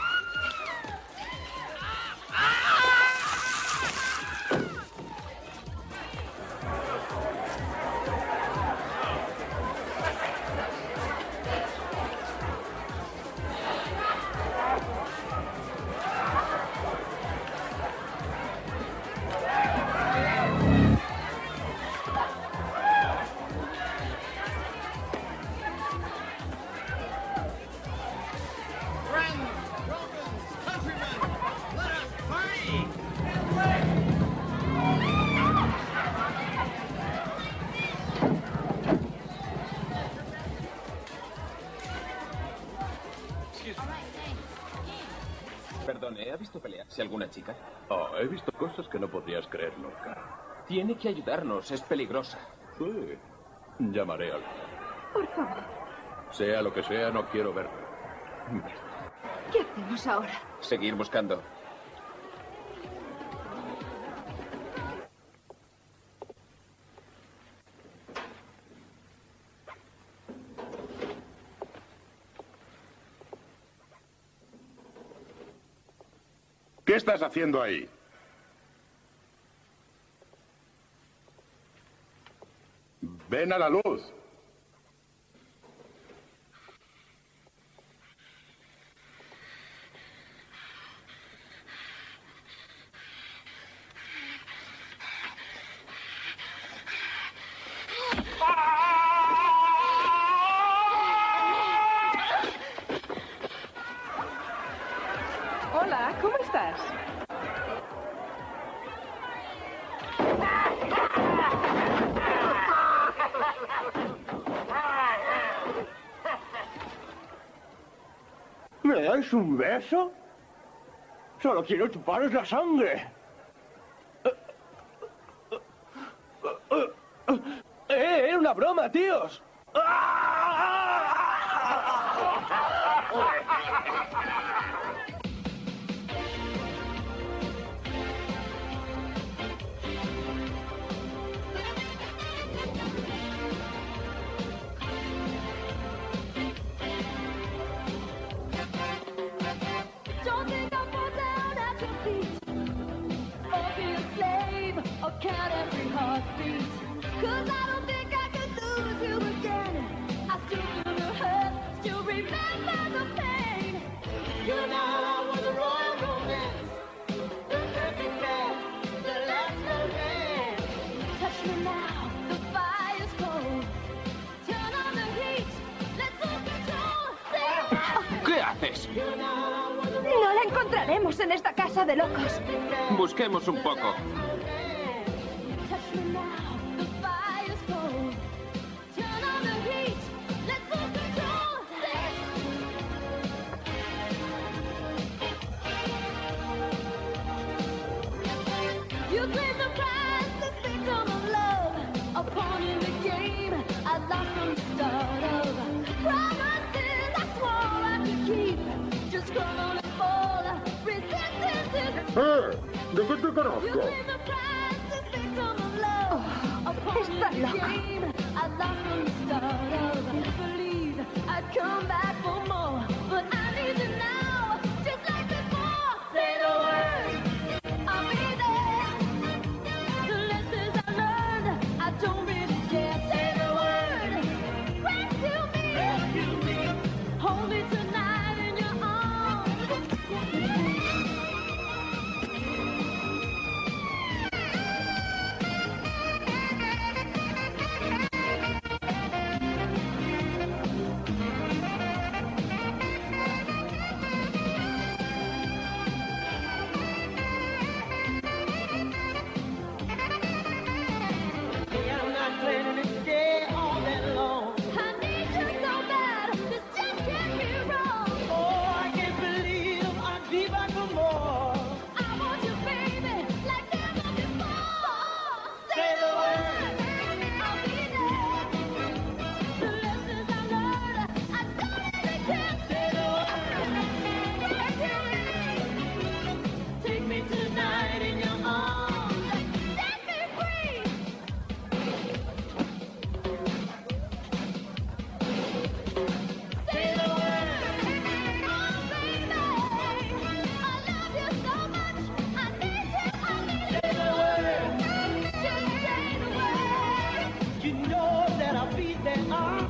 Perdone, ¿ha visto pelearse alguna chica? Oh, he visto cosas que no podrías creer nunca. Tiene que ayudarnos, es peligrosa. Sí. Llamaré al... Por favor. Sea lo que sea, no quiero verlo. ¿Qué hacemos ahora? Seguir buscando. ¿Qué estás haciendo ahí? Ven a la luz. Hola, ¿cómo estás? ¿Me dais un beso? Solo quiero chuparos la sangre. Era una broma, tíos! Don't think I'll fall down at your feet or be a slave or count every heartbeat. 'Cause I don't think I could lose you again. I still feel the hurt, still remember the pain. You know I was a royal romance, the perfect man, the last romance. Touch me now, the fire's cold. Turn on the heat, let's lose control. ¿Qué haces? No la encontraremos en esta casa de locos. Busquemos un poco. Touch me now, the fire's cold. Turn on the heat, let's lose control. You claim the prize, the victim of love. A pawn in the game, I lost from the start of. Promises I swore I could keep, just crumble and fall. Resistance is... ¿De qué te You conozco? claim the prize, the victim of love. A pawn in the game, I lost from the start of. Believe I'd come back for more, but I need you now, just like before. Say the word, I'll be there. The lessons I learned, I don't really care. Say the word, rescue me. Hold me tonight in your arms.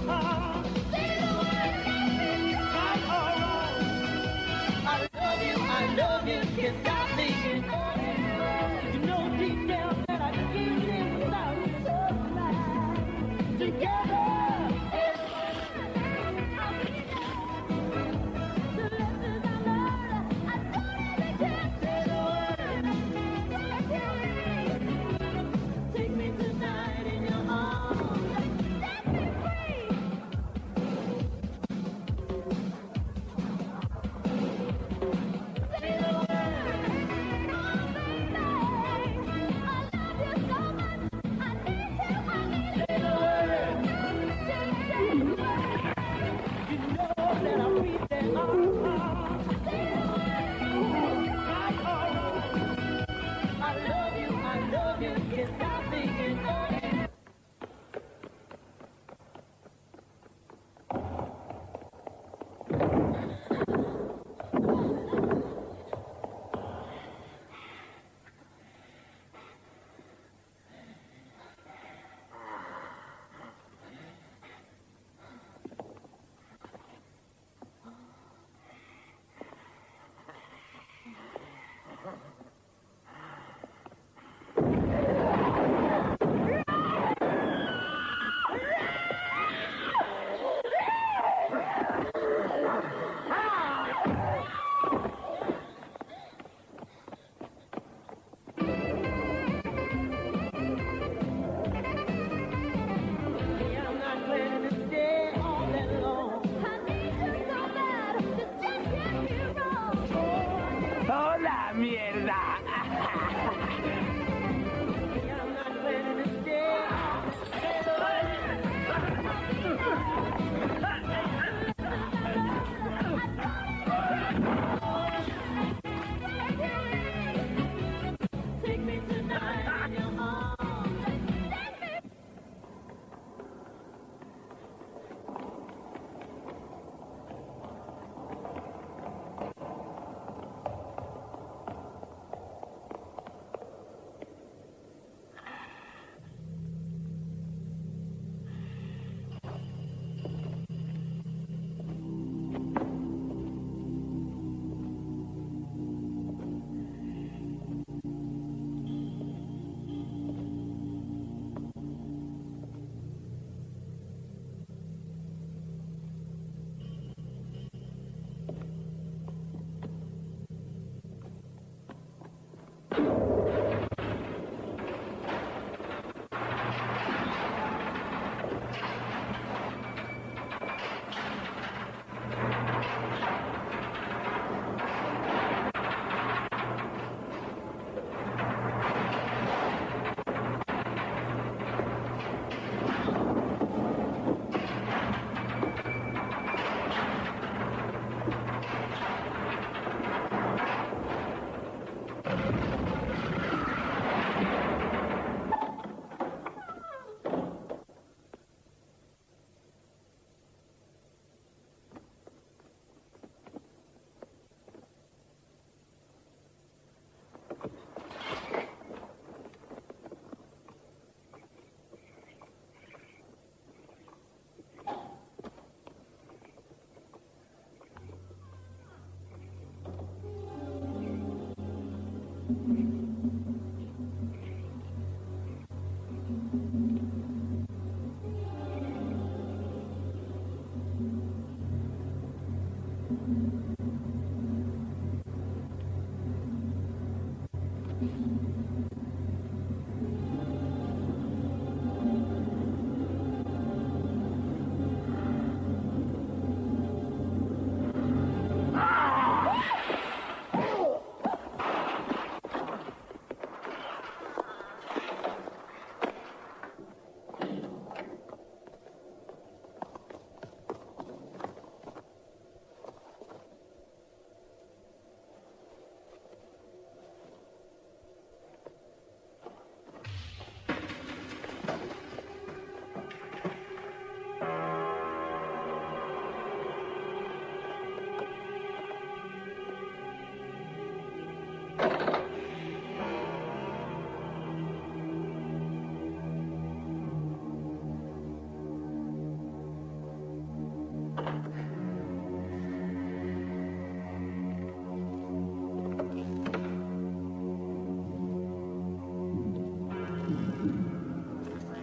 I love you, can't stop thinking. You know deep down that I can't live without you. So glad together. Take me tonight in your arms. Set me free.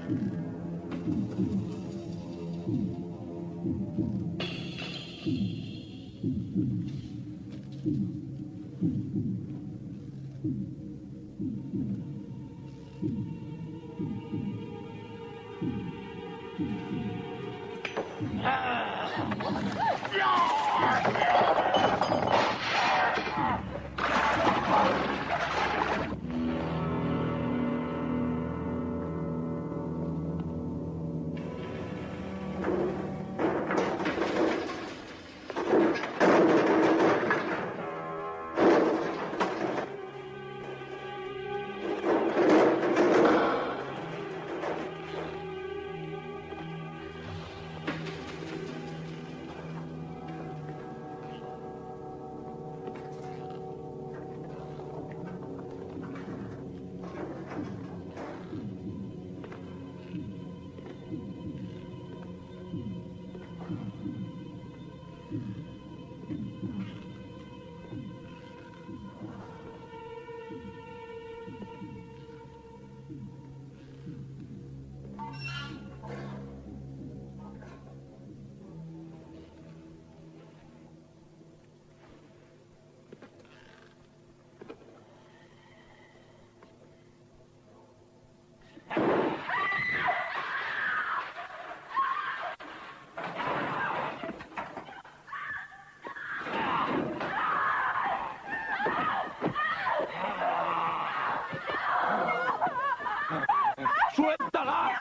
¡Suéltala!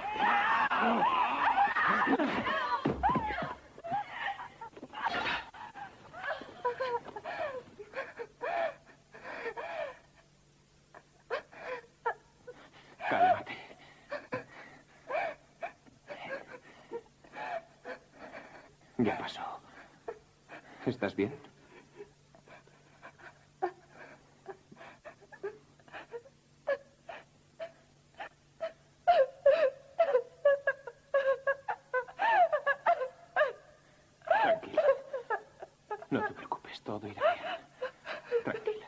Cálmate. Ya pasó. ¿Estás bien? Tranquila. No te preocupes, todo irá bien. Tranquila.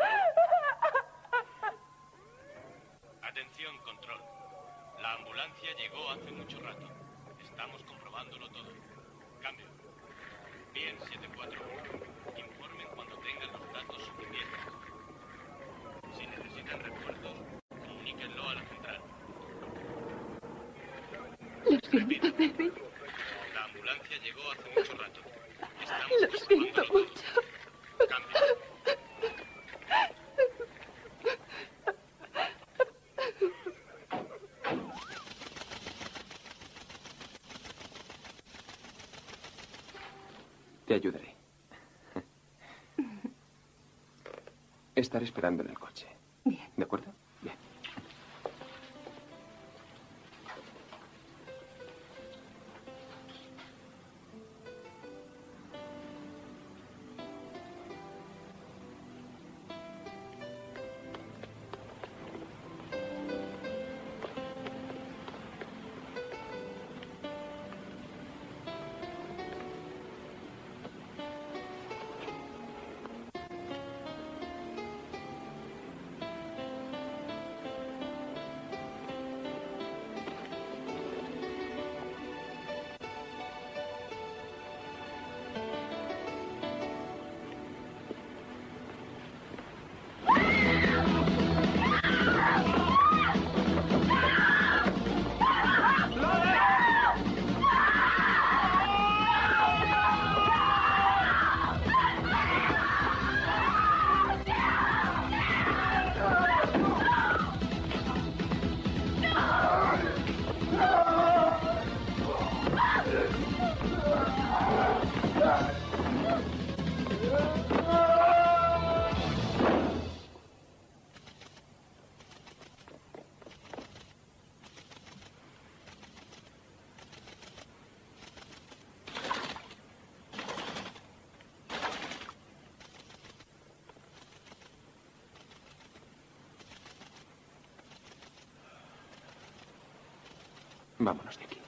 Atención, control. La ambulancia llegó hace mucho rato. Estamos comprobándolo todo. Cambio. Bien, 741. Informen cuando tengan los datos suficientes. Si necesitan refuerzos, comuníquenlo a la central. Lo siento, David. La ambulancia llegó hace mucho rato. Lo siento mucho. Cambio. Te ayudaré. Estaré esperando en el coche. Bien. ¿De acuerdo? Bien. Vámonos de aquí.